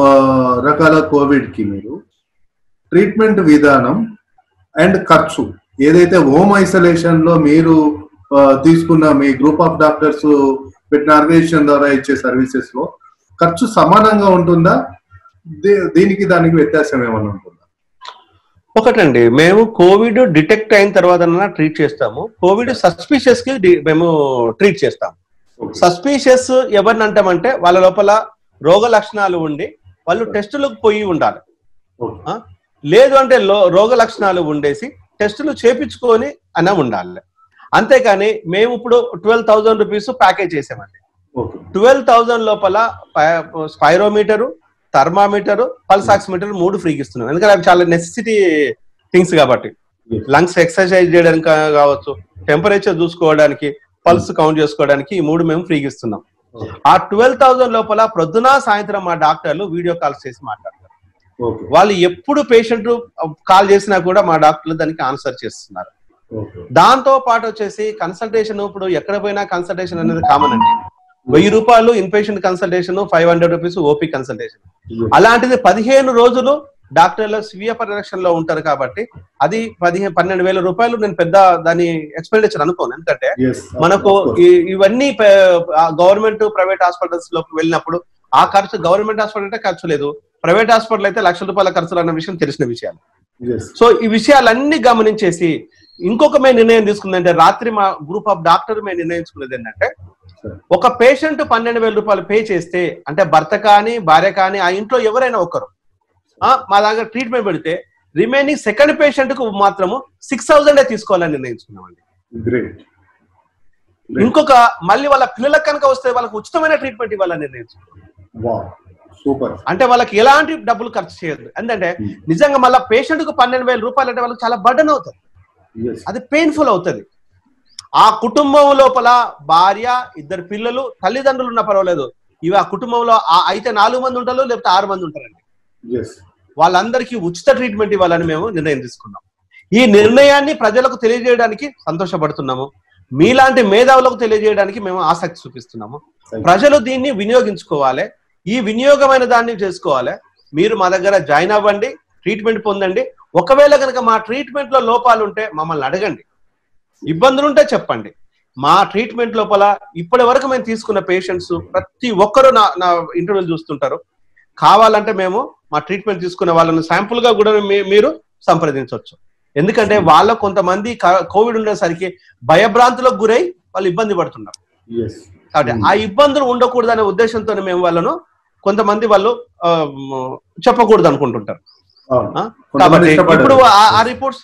రకాల కోవిడ్ కి మీరు ట్రీట్మెంట్ విధానం అండ్ ఖర్చు ఏదైతే హోమ్ ఐసోలేషన్ లో మీరు తీసుకున్న మీ గ్రూప్ ఆఫ్ డాక్టర్స్ పెట్టిన ఆర్గనైజేషన్ ద్వారా ఇచ్చే సర్వీసెస్ లో ఖర్చు సమానంగా ఉంటుందా? దీనికి దానికి వ్యత్యాసం ఏమైనా ఉంటుందా? ఒకటండి, మేము కోవిడ్ డిటెక్ట్ అయిన తర్వాత ట్రీట్ చేస్తాము. కోవిడ్ సస్పిషియస్ కి డి- మేము ట్రీట్ చేస్తాం. సస్పిషియస్ ఎవరిని అంటామంటే వాళ్ళ లోపల రోగ లక్షణాలు ఉండి వాళ్ళు టెస్టులకు పోయి ఉండాలి. ఆ? లేదు అంటే లో- రోగ లక్షణాలు ఉండేసి టెస్టులు చేపించుకొని అన్న ఉండాలి. అంతేకాని మేము ఇప్పుడు ట్వెల్వ్ థౌజండ్ రూపీస్ ప్యాకేజ్ చేసామండి. ట్వెల్వ్ థౌజండ్ లోపల స్పైరోమీటరు, థర్మామీటరు, పల్స్ ఆక్సిమీటర్ మూడు ఫ్రీకి ఇస్తున్నాం. ఎందుకంటే అవి చాలా నెసెసిటీ థింగ్స్ కాబట్టి. లంగ్స్ ఎక్సర్సైజ్ చేయడానికి కా- కావచ్చు, టెంపరేచర్ చూసుకోవడానికి, పల్స్ కౌంట్ చేసుకోవడానికి ఈ మూడు మేము ఫ్రీకి ఇస్తున్నాం. ఆ ట్వెల్వ్ థౌజండ్ లోపల ప్రొద్దున సాయంత్రం మా డాక్టర్లు వీడియో కాల్స్ చేసి మాట్లాడతారు. వాళ్ళు ఎప్పుడు పేషెంట్ కాల్ చేసినా కూడా మా డాక్టర్లు దానికి ఆన్సర్ చేస్తున్నారు. దాంతో పాటు వచ్చేసి కన్సల్టేషన్, ఇప్పుడు ఎక్కడ పోయినా కన్సల్టేషన్ అనేది కామన్ అండి. వెయ్యి రూపాయలు in patient consultation, five hundred rupees OP consultation. అలాంటిది పదిహేను రోజులు డాక్టర్లు స్వీయ పరిరక్షణలో ఉంటారు కాబట్టి అది పదిహేను పన్నెండు వేల రూపాయలు నేను పెద్ద దాని ఎక్స్పెండిచర్ అనుకోను. ఎందుకంటే మనకు ఈ- ఇవన్నీ గవర్నమెంట్ ప్రైవేట్ హాస్పిటల్స్ లోకి వెళ్ళినప్పుడు ఆ ఖర్చు, గవర్నమెంట్ హాస్పిటల్ అంటే ఖర్చు లేదు, ప్రైవేట్ హాస్పిటల్ అయితే లక్ష రూపాయల ఖర్చులు అన్న విషయం తెలిసిన విషయాలు. సో ఈ విషయాలన్నీ గమనించేసి ఇంకొక మేము నిర్ణయం తీసుకుందంటే, రాత్రి మా గ్రూప్ ఆఫ్ డాక్టర్ మేము నిర్ణయించుకున్నది ఏంటంటే, ఒక పేషెంట్ పన్నెండు వేల రూపాయలు పే చేస్తే అంటే భర్త కానీ భార్య కానీ ఆ ఇంట్లో ఎవరైనా ఒకరు ఆ మా దగ్గర ట్రీట్మెంట్ పెడితే రిమైనింగ్ సెకండ్ పేషెంట్ కు మాత్రము సిక్స్ థౌసండ్ తీసుకోవాలని నిర్ణయించుకున్నామండి. ఇంకొక మళ్ళీ వాళ్ళ పిల్లలకు కనుక వస్తే వాళ్ళకి ఉచితమైన ట్రీట్మెంట్ ఇవ్వాలని నిర్ణయించుకున్నాం. అంటే వాళ్ళకి ఎలాంటి డబ్బులు ఖర్చు చేయదు. ఎందుకంటే నిజంగా మళ్ళీ పేషెంట్ కు పన్నెండు వేల రూపాయలు అంటే వాళ్ళకి చాలా బర్డన్ అవుతుంది, అది పెయిన్ఫుల్ అవుతుంది. ఆ కుటుంబం లోపల భార్య, ఇద్దరు పిల్లలు, తల్లిదండ్రులు ఉన్నా పర్వాలేదు, ఇవి ఆ కుటుంబంలో అయితే నాలుగు మంది ఉంటారు, లేకపోతే ఆరు మంది ఉంటారండి. వాళ్ళందరికీ ఉచిత ట్రీట్మెంట్ ఇవ్వాలని మేము నిర్ణయం తీసుకున్నాం. ఈ నిర్ణయాన్ని ప్రజలకు తెలియజేయడానికి సంతోషపడుతున్నాము. మీలాంటి మేధావులకు తెలియజేయడానికి మేము ఆసక్తి చూపిస్తున్నాము. ప్రజలు దీన్ని వినియోగించుకోవాలి, ఈ వినియోగమైన దాన్ని చేసుకోవాలి. మీరు మా దగ్గర జాయిన్ అవ్వండి, ట్రీట్మెంట్ పొందండి. ఒకవేళ కనుక మా ట్రీట్మెంట్ లో లోపాలు ఉంటే మమ్మల్ని అడగండి, ఇబ్బందులు ఉంటే చెప్పండి. మా ట్రీట్మెంట్ లోపల ఇప్పటి వరకు మేము తీసుకున్న పేషెంట్స్ ప్రతి ఒక్కరు నా నా ఇంటర్వ్యూలు చూస్తుంటారు. కావాలంటే మేము మా ట్రీట్మెంట్ తీసుకున్న వాళ్ళని శాంపుల్ గా కూడా మీరు సంప్రదించవచ్చు. ఎందుకంటే వాళ్ళ కొంతమంది కోవిడ్ ఉండేసరికి భయభ్రాంతులకు గురై వాళ్ళు ఇబ్బంది పడుతున్నారు కాబట్టి ఆ ఇబ్బందులు ఉండకూడదనే ఉద్దేశంతో మేము వాళ్ళను కొంతమంది వాళ్ళు చెప్పకూడదు అనుకుంటుంటారు. కాబట్టి ఇప్పుడు ఆ రిపోర్ట్స్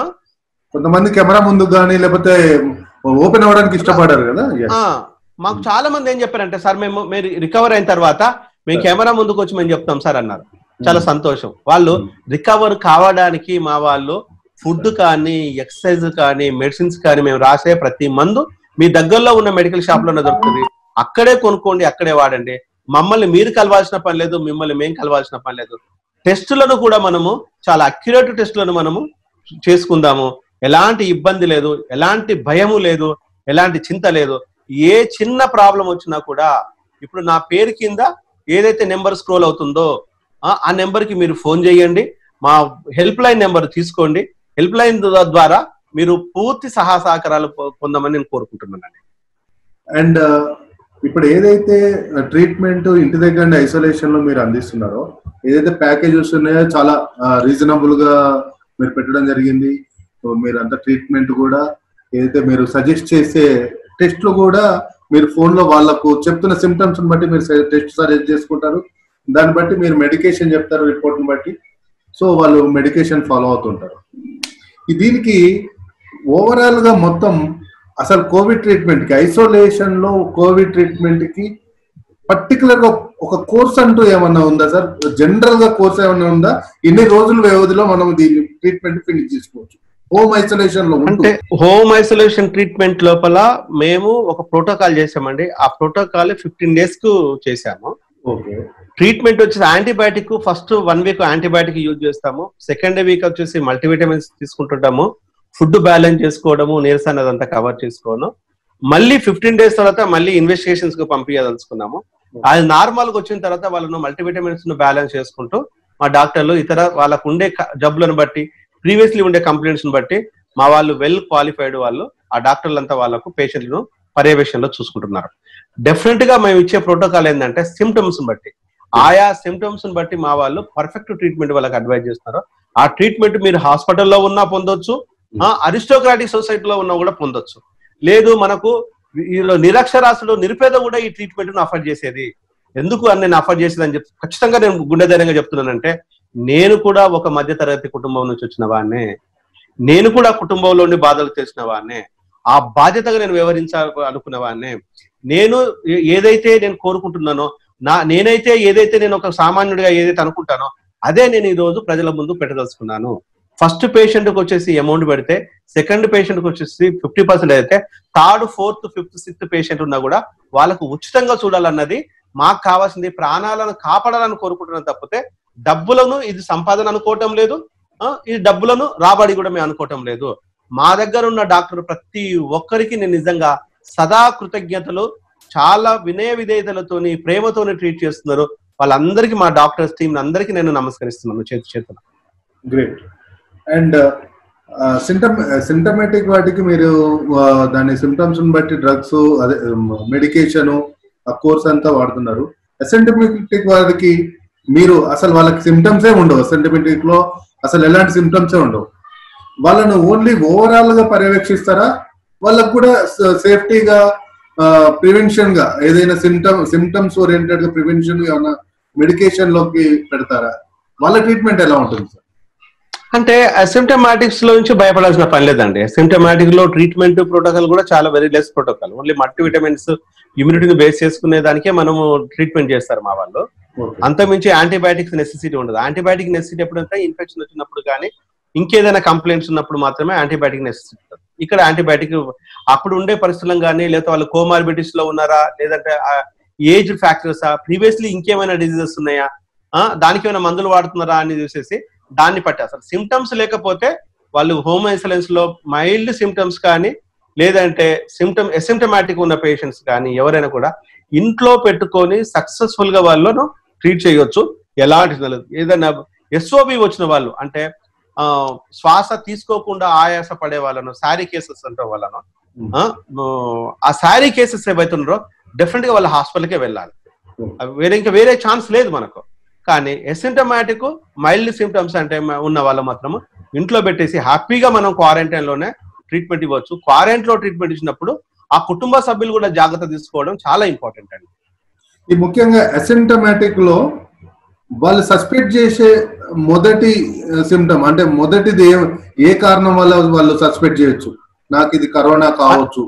కొంతమంది కెమెరా ముందు కానీ లేకపోతే ఓపెన్ అవ్వడానికి ఇష్టపడారు కదా. మాకు చాలా మంది ఏం చెప్పారంటే, సార్ మేము మీరు రికవర్ అయిన తర్వాత మేము కెమెరా ముందుకు వచ్చి మేము చెప్తాం సార్ అన్నారు. చాలా సంతోషం. వాళ్ళు రికవర్ కావడానికి మా వాళ్ళు ఫుడ్ కానీ, ఎక్సర్సైజ్ కానీ, మెడిసిన్స్ కానీ మేము రాసే ప్రతి మందు మీ దగ్గరలో ఉన్న మెడికల్ షాప్ లోనే దొరుకుతుంది, అక్కడే కొనుక్కోండి, అక్కడే వాడండి. మమ్మల్ని మీరు కలవాల్సిన పని లేదు, మిమ్మల్ని మేము కలవాల్సిన పని లేదు. టెస్టులను కూడా మనము చాలా అక్యురేట్ టెస్టులను మనము చేసుకుందాము. ఎలాంటి ఇబ్బంది లేదు, ఎలాంటి భయము లేదు, ఎలాంటి చింత లేదు. ఏ చిన్న ప్రాబ్లం వచ్చినా కూడా ఇప్పుడు నా పేరు కింద ఏదైతే నెంబర్ స్క్రోల్ అవుతుందో ఆ నెంబర్ కి మీరు ఫోన్ చేయండి, మా హెల్ప్ లైన్ నెంబర్ తీసుకోండి. హెల్ప్ లైన్ ద్వారా మీరు పూర్తి సహా సహకారాలు పొందమని నేను కోరుకుంటున్నానండి. అండ్ ఇప్పుడు ఏదైతే ట్రీట్మెంట్ ఇంటి దగ్గర ఐసోలేషన్ లో మీరు అందిస్తున్నారో, ఏదైతే ప్యాకేజెస్ ఉన్నాయో చాలా రీజనబుల్ గా మీరు పెట్టడం జరిగింది. మీరు అంత ట్రీట్మెంట్ కూడా ఏదైతే మీరు సజెస్ట్ చేసే టెస్ట్లు కూడా మీరు ఫోన్ లో వాళ్ళకు చెప్తున్న సిమ్టమ్స్ బట్టి మీరు టెస్ట్ సజెస్ట్ చేసుకుంటారు. దాన్ని బట్టి మీరు మెడికేషన్ చెప్తారు రిపోర్ట్ని బట్టి. సో వాళ్ళు మెడికేషన్ ఫాలో అవుతుంటారు. దీనికి ఓవరాల్ గా మొత్తం అసలు కోవిడ్ ట్రీట్మెంట్ కి, ఐసోలేషన్ లో కోవిడ్ ట్రీట్మెంట్ కి పర్టికులర్ గా ఒక కోర్స్ అంటూ ఏమన్నా ఉందా సార్? జనరల్ గా కోర్స్ ఏమన్నా ఉందా? ఎన్ని రోజుల వ్యవధిలో మనం దీన్ని ట్రీట్మెంట్ ఫినిష్ చేసుకోవచ్చు హోమ్ ఐసోలేషన్ లో? అంటే హోమ్ ఐసోలేషన్ ట్రీట్మెంట్ లోపల మేము ఒక ప్రోటోకాల్ చేసామండి. ఆ ప్రోటోకాల్ ఫిఫ్టీన్ డేస్ కు చేసాము. ఓకే. ట్రీట్మెంట్ వచ్చేసి antibiotic first one week antibiotic use చేస్తాము. సెకండ్ వీక్ వచ్చేసి మల్టీవిటమిన్స్ తీసుకుంటుంటాము. ఫుడ్ బ్యాలెన్స్ చేసుకోవడము, నీరసం అదంతా కవర్ చేసుకోవడం. మళ్ళీ ఫిఫ్టీన్ డేస్ తర్వాత మళ్ళీ ఇన్వెస్టిగేషన్స్ కు పంపించదలుచుకున్నాము. అది నార్మల్ గా వచ్చిన తర్వాత వాళ్ళను మల్టీవిటమిన్స్ ను బ్యాలెన్స్ చేసుకుంటూ మా డాక్టర్లు ఇతర వాళ్ళకు ఉండే జబ్బులను బట్టి, ప్రీవియస్లీ ఉండే కంప్లైంట్స్ ని బట్టి మా వాళ్ళు వెల్ క్వాలిఫైడ్ వాళ్ళు ఆ డాక్టర్లంతా వాళ్ళకు పేషెంట్లను పర్యవేక్షణలో చూసుకుంటున్నారు. డెఫినెట్ గా మేము ఇచ్చే ప్రోటోకాల్ ఏంటంటే సిమ్టమ్స్ బట్టి, ఆయా సిమ్టమ్స్ బట్టి మా వాళ్ళు పర్ఫెక్ట్ ట్రీట్మెంట్ వాళ్ళకి అడ్వైజ్ చేస్తున్నారు. ఆ ట్రీట్మెంట్ మీరు హాస్పిటల్లో ఉన్నా పొందొచ్చు, అరిస్టోక్రాటిక్ సొసైటీలో ఉన్నా కూడా పొందొచ్చు. లేదు మనకు నిరక్షరాస్యులు నిరుపేద కూడా ఈ ట్రీట్మెంట్ ను అఫోర్డ్ చేసేది. ఎందుకు అని నేను అఫోర్డ్ చేసేది అని చెప్పి ఖచ్చితంగా నేను గుండె ధైర్యంగా చెప్తున్నానంటే, నేను కూడా ఒక మధ్య తరగతి కుటుంబం నుంచి వచ్చిన వాడినే, నేను కూడా కుటుంబంలోని బాధలు తెలిసిన వాడినే, ఆ బాధ్యతగా నేను వివరించాలి అనుకున్న వాడినే. నేను ఏదైతే నేను కోరుకుంటున్నానో, నా నేనైతే ఏదైతే నేను ఒక సామాన్యుడిగా ఏదైతే అనుకుంటానో అదే నేను ఈ రోజు ప్రజల ముందు పెట్టదలుచుకున్నాను. ఫస్ట్ పేషెంట్కి వచ్చేసి అమౌంట్ పెడితే, సెకండ్ పేషెంట్కి వచ్చేసి ఫిఫ్టీ పర్సెంట్ అయితే, third fourth fifth sixth patient ఉన్నా కూడా వాళ్ళకు ఉచితంగా చూడాలన్నది మాకు కావాల్సింది. ప్రాణాలను కాపాడాలని కోరుకుంటున్నాం తప్పితే డబ్బులను ఇది సంపాదన అనుకోవటం లేదు, ఈ డబ్బులను రాబడి కూడా మేము అనుకోవటం లేదు. మా దగ్గర ఉన్న డాక్టర్ ప్రతి ఒక్కరికి నేను నిజంగా సదా కృతజ్ఞతలు, చాలా వినయ విధేయతలతోని ప్రేమతోని ట్రీట్ చేస్తున్నారు. వాళ్ళందరికీ మా డాక్టర్స్ టీం అందరికీ నేను నమస్కరిస్తున్నాను చేతి చేతులు. గ్రేట్. అండ్ సింటమ్ సింటమేటిక్ వాటికి మీరు దాని సిమ్టమ్స్ బట్టి డ్రగ్స్, అదే మెడికేషన్, ఆ కోర్స్ అంతా వాడుతున్నారు. అసిమ్టమేటిక్ వారికి మీరు అసలు వాళ్ళకి సిమ్టమ్సే ఉండవు, అసిమ్టమేటిక్ లో అసలు ఎలాంటి సిమ్టమ్సే ఉండవు. వాళ్ళను ఓన్లీ ఓవరాల్ గా పర్యవేక్షిస్తారా? వాళ్ళకు కూడా సేఫ్టీగా ప్రివెన్షన్ గా ఏదైనా సిమ్టమ్ సిమ్టమ్స్ ఓరియంటెడ్ గా ప్రివెన్షన్ ఏమైనా మెడికేషన్ లోకి పెడతారా? వాళ్ళ ట్రీట్మెంట్ ఎలా ఉంటుంది సార్? అంటే అసిమ్టమాటిక్స్ లో నుంచి భయపడాల్సిన పని లేదండి. అసిమ్టమాటిక్ లో ట్రీట్మెంట్ ప్రోటోకాల్ కూడా చాలా very less protocol. Only multi vitamins ఇమ్యూనిటీని బేస్ చేసుకునే దానికే మనము ట్రీట్మెంట్ చేస్తారు మా వాళ్ళు. అంతకుమించి యాంటీబయాటిక్స్ నెసెసిటీ ఉండదు. యాంటీబయాటిక్ నెసెసిటీ ఎప్పుడంటే ఇన్ఫెక్షన్ వచ్చినప్పుడు కానీ ఇంకేదైనా కంప్లైంట్స్ ఉన్నప్పుడు మాత్రమే యాంటీబయాటిక్ నెసెసిటీ ఉంటుంది. ఇక్కడ యాంటీబయాటిక్ అప్పుడు ఉండే పరిస్థితులను కానీ, లేదా వాళ్ళు కోమార్బిడిటీస్ లో ఉన్నారా, లేదంటే ఏజ్ ఫ్యాక్టర్సా, ప్రీవియస్లీ ఇంకేమైనా డిజీజెస్ ఉన్నాయా, దానికి ఏమైనా మందులు వాడుతున్నారా అని చూసేసి దాన్ని పట్టి అసలు సిమ్టమ్స్ లేకపోతే వాళ్ళు హోమ్ ఐసోలేన్స్ లో మైల్డ్ సిమ్టమ్స్ కానీ, లేదంటే సిమ్టమ్ అసిమ్టమాటిక్ ఉన్న పేషెంట్స్ కానీ ఎవరైనా కూడా ఇంట్లో పెట్టుకొని సక్సెస్ఫుల్ గా వాళ్ళను ట్రీట్ చేయొచ్చు. ఎలాంటి ఏదైనా ఎస్ఓబి వచ్చిన వాళ్ళు, అంటే ఆ శ్వాస తీసుకోకుండా ఆయాస పడే వాళ్ళను, శారీ కేసెస్ అంటే వాళ్ళను, ఆ శారీ కేసెస్ ఏవైతున్నారో డెఫినెట్ గా వాళ్ళ హాస్పిటల్కే వెళ్ళాలి. వేరే ఇంకా వేరే ఛాన్స్ లేదు మనకు. కానీ అసిమ్టమాటిక్ మైల్డ్ సిమ్టమ్స్ అంటే ఉన్న వాళ్ళు మాత్రము ఇంట్లో పెట్టేసి హ్యాపీగా మనం క్వారంటైన్ లోనే ట్రీట్మెంట్ ఇవ్వచ్చు. క్వారంటైన్ లో ట్రీట్మెంట్ ఇచ్చినప్పుడు ఆ కుటుంబ సభ్యులు కూడా జాగ్రత్త తీసుకోవడం చాలా ఇంపార్టెంట్ అండి. ఈ ముఖ్యంగా అసిమ్టమాటిక్ లో వాళ్ళు సస్పెక్ట్ చేసే మొదటి సిమ్టమ్ అంటే మొదటిది ఏ ఏ కారణం వల్ల వాళ్ళు సస్పెక్ట్ చేయొచ్చు, నాకు ఇది కరోనా కావచ్చు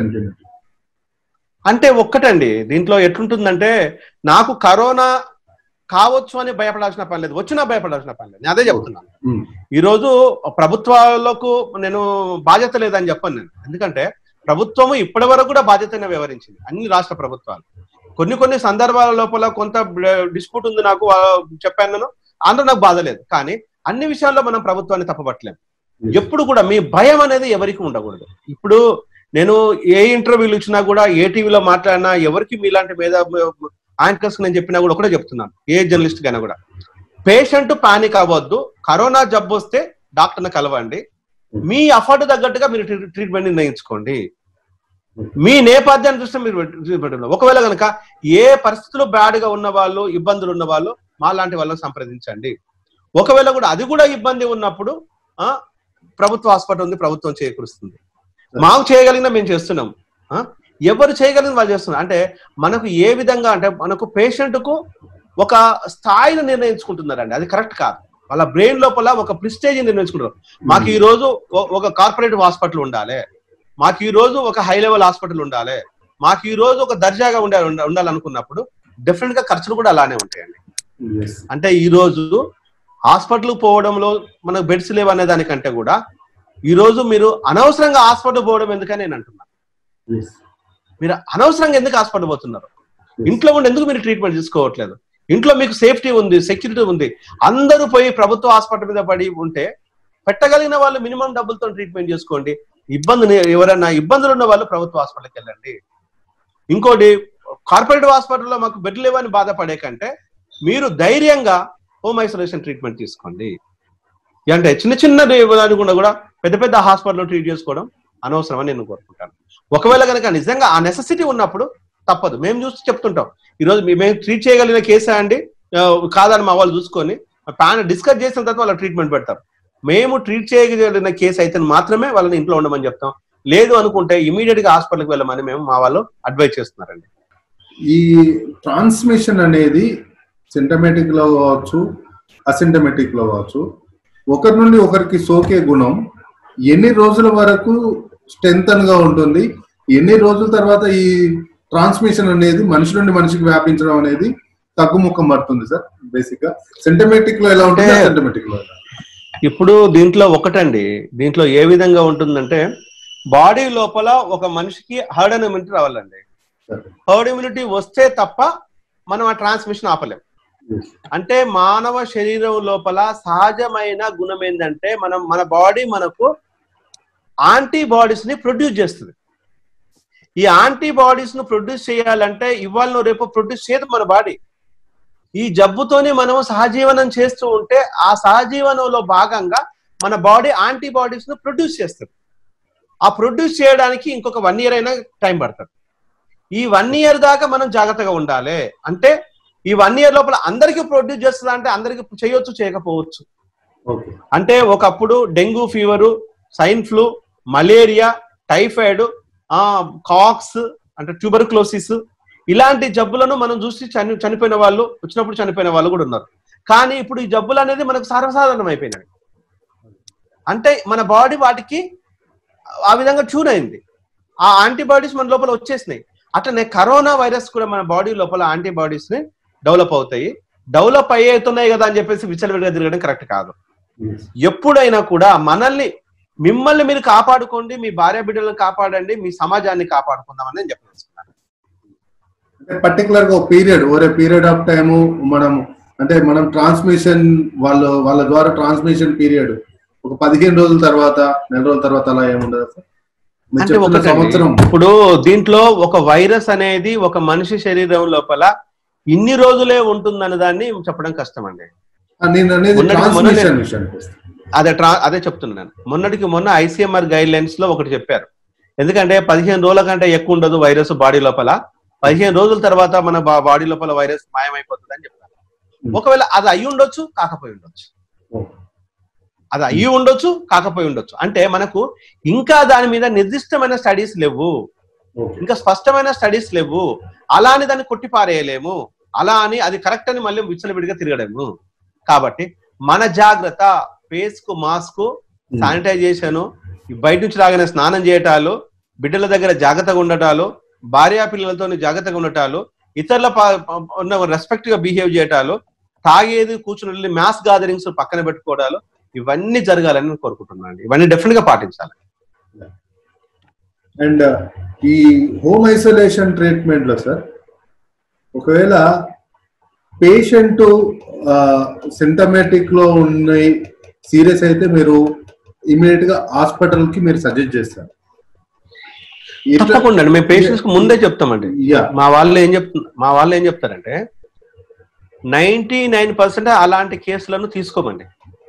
అంటే ఒక్కటండి, దీంట్లో ఎట్లుంటుందంటే నాకు కరోనా కావచ్చు అని భయపడాల్సిన పని లేదు, వచ్చినా భయపడాల్సిన పని లేదు. నేను అదే చెప్తున్నాను. ఈ రోజు ప్రభుత్వాలకు నేను బాధ్యత లేదని చెప్పాను నేను. ఎందుకంటే ప్రభుత్వము ఇప్పటి వరకు కూడా బాధ్యతనే వ్యవహరించింది, అన్ని రాష్ట్ర ప్రభుత్వాలు. కొన్ని కొన్ని సందర్భాల లోపల కొంత డిస్ప్యూట్ ఉంది, నాకు చెప్పాను నేను, అందులో నాకు బాధ లేదు. కానీ అన్ని విషయాల్లో మనం ప్రభుత్వాన్ని తప్పబట్టలేము. ఎప్పుడు కూడా మీ భయం అనేది ఎవరికి ఉండకూడదు. ఇప్పుడు నేను ఏ ఇంటర్వ్యూలు ఇచ్చినా కూడా, ఏ టీవీలో మాట్లాడినా, ఎవరికి మీలాంటి మీద యాంకర్స్ నేను చెప్పినా కూడా ఒకటే చెప్తున్నాను, ఏ జర్నలిస్ట్ కైనా కూడా, పేషెంట్ పానిక్ అవ్వద్దు. కరోనా జబ్బు వస్తే డాక్టర్ని కలవండి, మీ అఫోర్డ్ తగ్గట్టుగా మీరు ట్రీట్మెంట్ నిర్ణయించుకోండి. మీ నేపథ్యాన్ని దృష్టి మీరు ఒకవేళ కనుక ఏ పరిస్థితులు బ్యాడ్ గా ఉన్న వాళ్ళు, ఇబ్బందులు ఉన్న వాళ్ళు మా లాంటి వాళ్ళని సంప్రదించండి. ఒకవేళ కూడా అది కూడా ఇబ్బంది ఉన్నప్పుడు ఆ ప్రభుత్వ హాస్పిటల్ ఉంది, ప్రభుత్వం చేకూరుస్తుంది. మాకు చేయగలిగిన మేము చేస్తున్నాం, ఎవరు చేయగలిగిన వాళ్ళు చేస్తున్నారు. అంటే మనకు ఏ విధంగా అంటే మనకు పేషెంట్ కు ఒక స్థాయిని నిర్ణయించుకుంటున్నారండి, అది కరెక్ట్ కాదు. వాళ్ళ బ్రెయిన్ లోపల ఒక ప్రిస్టేజ్ నిర్ణయించుకుంటారు. మాకు ఈ రోజు ఒక కార్పొరేటివ్ హాస్పిటల్ ఉండాలి, మాకు ఈ రోజు ఒక హై లెవెల్ హాస్పిటల్ ఉండాలి, మాకు ఈ రోజు ఒక దర్జాగా ఉండే ఉండాలనుకున్నప్పుడు డెఫినెట్ గా ఖర్చులు కూడా అలానే ఉంటాయండి. అంటే ఈ రోజు హాస్పిటల్ పోవడంలో మనకు బెడ్స్ లేవు అనే దానికంటే కూడా ఈ రోజు మీరు అనవసరంగా హాస్పిటల్ పోవడం ఎందుకని నేను అంటున్నాను. మీరు అనవసరంగా ఎందుకు హాస్పిటల్ పోతున్నారు? ఇంట్లో ఉండి ఎందుకు మీరు ట్రీట్మెంట్ తీసుకోవట్లేదు? ఇంట్లో మీకు సేఫ్టీ ఉంది, సెక్యూరిటీ ఉంది. అందరూ పోయి ప్రభుత్వ హాస్పిటల్ మీద పడి ఉంటే పెట్టగలిగిన వాళ్ళు మినిమం డబ్బులతో ట్రీట్మెంట్ చేసుకోండి. ఇబ్బంది ఎవరైనా ఇబ్బందులు ఉన్న వాళ్ళు ప్రభుత్వ హాస్పిటల్కి వెళ్ళండి. ఇంకోటి, కార్పొరేటివ్ హాస్పిటల్లో మాకు బెడ్ లేవని బాధపడే కంటే మీరు ధైర్యంగా హోమ్ ఐసోలేషన్ ట్రీట్మెంట్ తీసుకోండి. అంటే చిన్న చిన్న దానికుండా కూడా పెద్ద పెద్ద హాస్పిటల్లో ట్రీట్ చేసుకోవడం అనవసరం అని నేను కోరుకుంటాను. ఒకవేళ కనుక నిజంగా ఆ నెసెసిటీ ఉన్నప్పుడు తప్పదు. మేము చూసి చెప్తుంటాం, ఈరోజు మేము ట్రీట్ చేయగలిగిన కేసా అండి కాదని మా వాళ్ళు చూసుకొని ప్యానల్ డిస్కస్ చేసిన తర్వాత వాళ్ళకి ట్రీట్మెంట్ పెడతారు. మేము ట్రీట్ చేయగలిగిన కేసు అయితే మాత్రమే వాళ్ళని ఇంట్లో ఉండమని చెప్తాం. లేదు అనుకుంటే ఇమీడియట్ గా హాస్పిటల్కి వెళ్ళమని మేము మా వాళ్ళు అడ్వైజ్ చేస్తున్నారండి. ఈ ట్రాన్స్మిషన్ అనేది సింటమేటిక్ లో కావచ్చు, అసింటమేటిక్ లో కావచ్చు, ఒకరి నుండి ఒకరికి సోకే గుణం ఎన్ని రోజుల వరకు స్ట్రెంథన్ గా ఉంటుంది, ఎన్ని రోజుల తర్వాత ఈ ట్రాన్స్మిషన్ అనేది మనిషి నుండి మనిషికి వ్యాపించడం అనేది తగ్గుముఖం పడుతుంది సార్? బేసిక్ గా సింటమేటిక్ లో ఎలా ఉంటుంది, అసింటమేటిక్ లో ఎలా? ఇప్పుడు దీంట్లో ఒకటండి, దీంట్లో ఏ విధంగా ఉంటుందంటే బాడీ లోపల ఒక మనిషికి హర్డ్ ఇమ్యూనిటీ రావాలండి. హర్డ్ ఇమ్యూనిటీ వస్తే తప్ప మనం ఆ ట్రాన్స్మిషన్ ఆపలేం. అంటే మానవ శరీరం లోపల సహజమైన గుణం ఏంటంటే మనం మన బాడీ మనకు యాంటీబాడీస్ ని ప్రొడ్యూస్ చేస్తుంది. ఈ యాంటీబాడీస్ ను ప్రొడ్యూస్ చేయాలంటే ఇవాళ రేపు ప్రొడ్యూస్ చేయదు మన బాడీ. ఈ జబ్బుతోనే మనం సహజీవనం చేస్తూ ఉంటే ఆ సహజీవనంలో భాగంగా మన బాడీ యాంటీబాడీస్ ను ప్రొడ్యూస్ చేస్తుంది. ఆ ప్రొడ్యూస్ చేయడానికి ఇంకొక వన్ ఇయర్ అయినా టైం పడుతుంది. ఈ వన్ ఇయర్ దాకా మనం జాగ్రత్తగా ఉండాలి. అంటే ఈ వన్ ఇయర్ లోపల అందరికీ ప్రొడ్యూస్ చేస్తుందా అంటే అందరికి చేయొచ్చు, చేయకపోవచ్చు. అంటే ఒకప్పుడు dengue fever, swine flu, malaria, typhoid, ఆ కాక్స్ అంటే ట్యూబర్క్లోసిస్ ఇలాంటి జబ్బులను మనం చూసి చని చనిపోయిన వాళ్ళు వచ్చినప్పుడు చనిపోయిన వాళ్ళు కూడా ఉన్నారు. కానీ ఇప్పుడు ఈ జబ్బులు అనేది మనకు సర్వసాధారణం అయిపోయినాయి. అంటే మన బాడీ వాటికి ఆ విధంగా ట్యూన్ అయింది. ఆ యాంటీబాడీస్ మన లోపల వచ్చేసినాయి. అట్లనే కరోనా వైరస్ కూడా మన బాడీ లోపల యాంటీబాడీస్ ని డెవలప్ అవుతాయి. డెవలప్ అయ్యేతున్నాయి కదా అని చెప్పేసి విచ్చలవిడిగా తిరగడం కరెక్ట్ కాదు. ఎప్పుడైనా కూడా మనల్ని మిమ్మల్ని మీరు కాపాడుకోండి, మీ భార్య బిడ్డలను కాపాడండి, మీ సమాజాన్ని కాపాడుకుందామని నేను చెప్పదలుచుకున్నాను. అంటే పర్టికులర్ గా పీరియడ్ ఓరే పీరియడ్ ఆఫ్ టైము మనం అంటే మనం ట్రాన్స్మిషన్ వాళ్ళ వాళ్ళ ద్వారా ట్రాన్స్మిషన్ పీరియడ్ ఒక పదిహేను రోజుల తర్వాత, నెల రోజుల తర్వాత అలా ఏముండదు సార్? అంటే ఒక సంవత్సరం. ఇప్పుడు దీంట్లో ఒక వైరస్ అనేది ఒక మనిషి శరీరం లోపల ఇన్ని రోజులే ఉంటుందన్న దాన్ని చెప్పడం కష్టం అండి. అదే ట్రా అదే చెప్తున్నాను. మొన్నటికి మొన్న ఐసీఎంఆర్ గైడ్ లైన్స్ లో ఒకటి చెప్పారు. ఎందుకంటే పదిహేను రోజుల కంటే ఎక్కువ ఉండదు వైరస్ బాడీ లోపల, పదిహేను రోజుల తర్వాత మన బాడీ లోపల వైరస్ మాయమైపోతుంది అని చెప్పారు. ఒకవేళ అది అయ్యి ఉండొచ్చు, కాకపోయి ఉండొచ్చు. అది అయ్యి ఉండొచ్చు, కాకపోయి ఉండొచ్చు. అంటే మనకు ఇంకా దాని మీద నిర్దిష్టమైన స్టడీస్ లేవు, ఇంకా స్పష్టమైన స్టడీస్ లేవు. అలా అని దాన్ని కొట్టిపారేయలేము, అలా అని అది కరెక్ట్ అని మళ్ళీ విచ్చలవిడిగా తిరగలేము. కాబట్టి మన జాగ్రత్త, ఫేస్ కు మాస్క్, శానిటైజేషన్, బయట నుంచి రాగానే స్నానం చేయటాలు, బిడ్డల దగ్గర జాగ్రత్తగా ఉండటాలు, భార్యా పిల్లలతో జాగ్రత్తగా ఉండటాలు, ఇతరుల రెస్పెక్ట్ గా బిహేవ్ చేయటాలు, తాగేది కూర్చుని మ్యాస్ గ్యాదరింగ్స్ పక్కన పెట్టుకోవడాలు, ఇవన్నీ జరగాలని నేను కోరుకుంటున్నాను. ఇవన్నీ డెఫినెట్ గా పాటించాలి. అండ్ ఈ హోమ్ ఐసోలేషన్ ట్రీట్మెంట్ లో సార్ ఒకవేళ పేషెంట్ సింటమేటిక్ లో ఉన్నాయి, సీరియస్ అయితే మీరు ఇమీడియట్ గా హాస్పిటల్ కి మీరు సజెస్ట్ చేస్తారు? తప్పకుండా మేము పేషెంట్స్ కు ముందే చెప్తామండి. మా వాళ్ళు ఏం చెప్తున్నారు మా వాళ్ళు ఏం చెప్తారంటే నైన్టీ నైన్ పర్సెంట్ అలాంటి కేసులను తీసుకోమండి.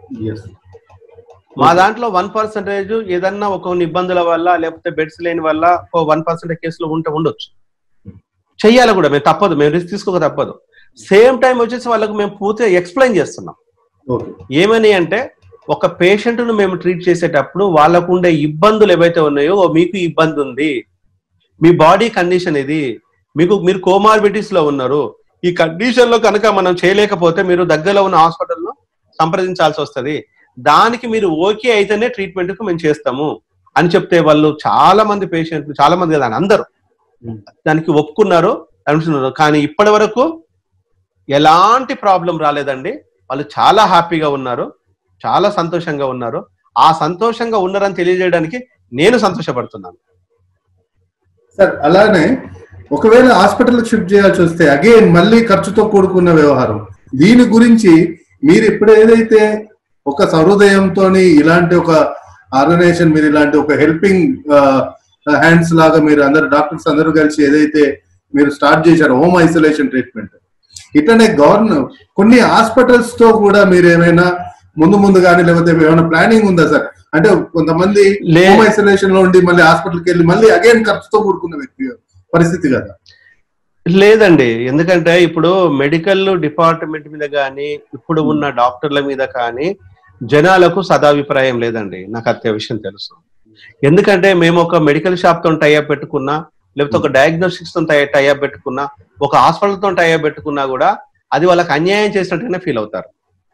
మా దాంట్లో వన్ పర్సెంటేజ్ ఏదన్నా ఒక కొన్ని ఇబ్బందుల వల్ల లేకపోతే బెడ్స్ లేని వల్ల ఒక వన్ పర్సెంట్ కేసులు ఉంటే ఉండొచ్చు, చెయ్యాలి కూడా. మేము తప్పదు, మేము రిస్క్ తీసుకోక తప్పదు. సేమ్ టైం వచ్చేసి వాళ్ళకు మేము పూర్తిగా ఎక్స్ప్లెయిన్ చేస్తున్నాం. ఏమని అంటే ఒక పేషెంట్ ను మేము ట్రీట్ చేసేటప్పుడు వాళ్ళకు ఉండే ఇబ్బందులు ఏవైతే ఉన్నాయో, మీకు ఇబ్బంది ఉంది, మీ బాడీ కండిషన్ ఇది, మీకు మీరు కోమార్బిడిటీస్ లో ఉన్నారు, ఈ కండిషన్ లో కనుక మనం చేయలేకపోతే మీరు దగ్గరలో ఉన్న హాస్పిటల్లో సంప్రదించాల్సి వస్తుంది, దానికి మీరు ఓకే అయితేనే ట్రీట్మెంట్ కు మేము చేస్తాము అని చెప్తే వాళ్ళు చాలా మంది పేషెంట్లు, చాలా మంది కదా అందరూ దానికి ఒప్పుకున్నారు అంటున్నారు. కానీ ఇప్పటి వరకు ఎలాంటి ప్రాబ్లం రాలేదండి. వాళ్ళు చాలా హ్యాపీగా ఉన్నారు, చాలా సంతోషంగా ఉన్నారు. ఆ సంతోషంగా ఉన్నారని తెలియజేయడానికి నేను సంతోషపడుతున్నాను సార్. అలానే ఒకవేళ హాస్పిటల్కి షిఫ్ట్ చేయాల్సి వస్తే అగైన్ మళ్ళీ ఖర్చుతో కూడుకున్న వ్యవహారం. దీని గురించి మీరు ఇప్పుడు ఏదైతే ఒక సహృదయంతో ఇలాంటి ఒక ఆర్గనైజేషన్, మీరు ఇలాంటి ఒక హెల్పింగ్ హ్యాండ్స్ లాగా మీరు అందరు డాక్టర్స్ అందరూ కలిసి ఏదైతే మీరు స్టార్ట్ చేశారో హోమ్ ఐసోలేషన్ ట్రీట్మెంట్, ఇట్లనే గవర్నమెంట్ కొన్ని హాస్పిటల్స్ తో కూడా మీరు ఏమైనా ముందు ముందు కానీ లేకపోతే ఏమైనా ప్లానింగ్ ఉందా సార్? అంటే కొంతమంది హోమ్ ఐసోలేషన్ లో ఉండి మళ్ళీ హాస్పిటల్కి వెళ్ళి మళ్ళీ అగైన్ ఖర్చుతో కూడుకున్న వ్యక్తి పరిస్థితి కదా. లేదండి, ఎందుకంటే ఇప్పుడు మెడికల్ డిపార్ట్మెంట్ మీద కానీ ఇప్పుడు ఉన్న డాక్టర్ల మీద కానీ జనాలకు సదాభిప్రాయం లేదండి. నాకు అత్య విషయం తెలుసు. ఎందుకంటే మేము ఒక మెడికల్ షాప్ తో టైఅప్ పెట్టుకున్నా, లేకపోతే ఒక డయాగ్నోస్టిక్స్ తో టైఅప్ పెట్టుకున్నా, ఒక హాస్పిటల్ తో టైఅప్ పెట్టుకున్నా కూడా అది వాళ్ళకి అన్యాయం చేసినట్టుగానే ఫీల్ అవుతారు.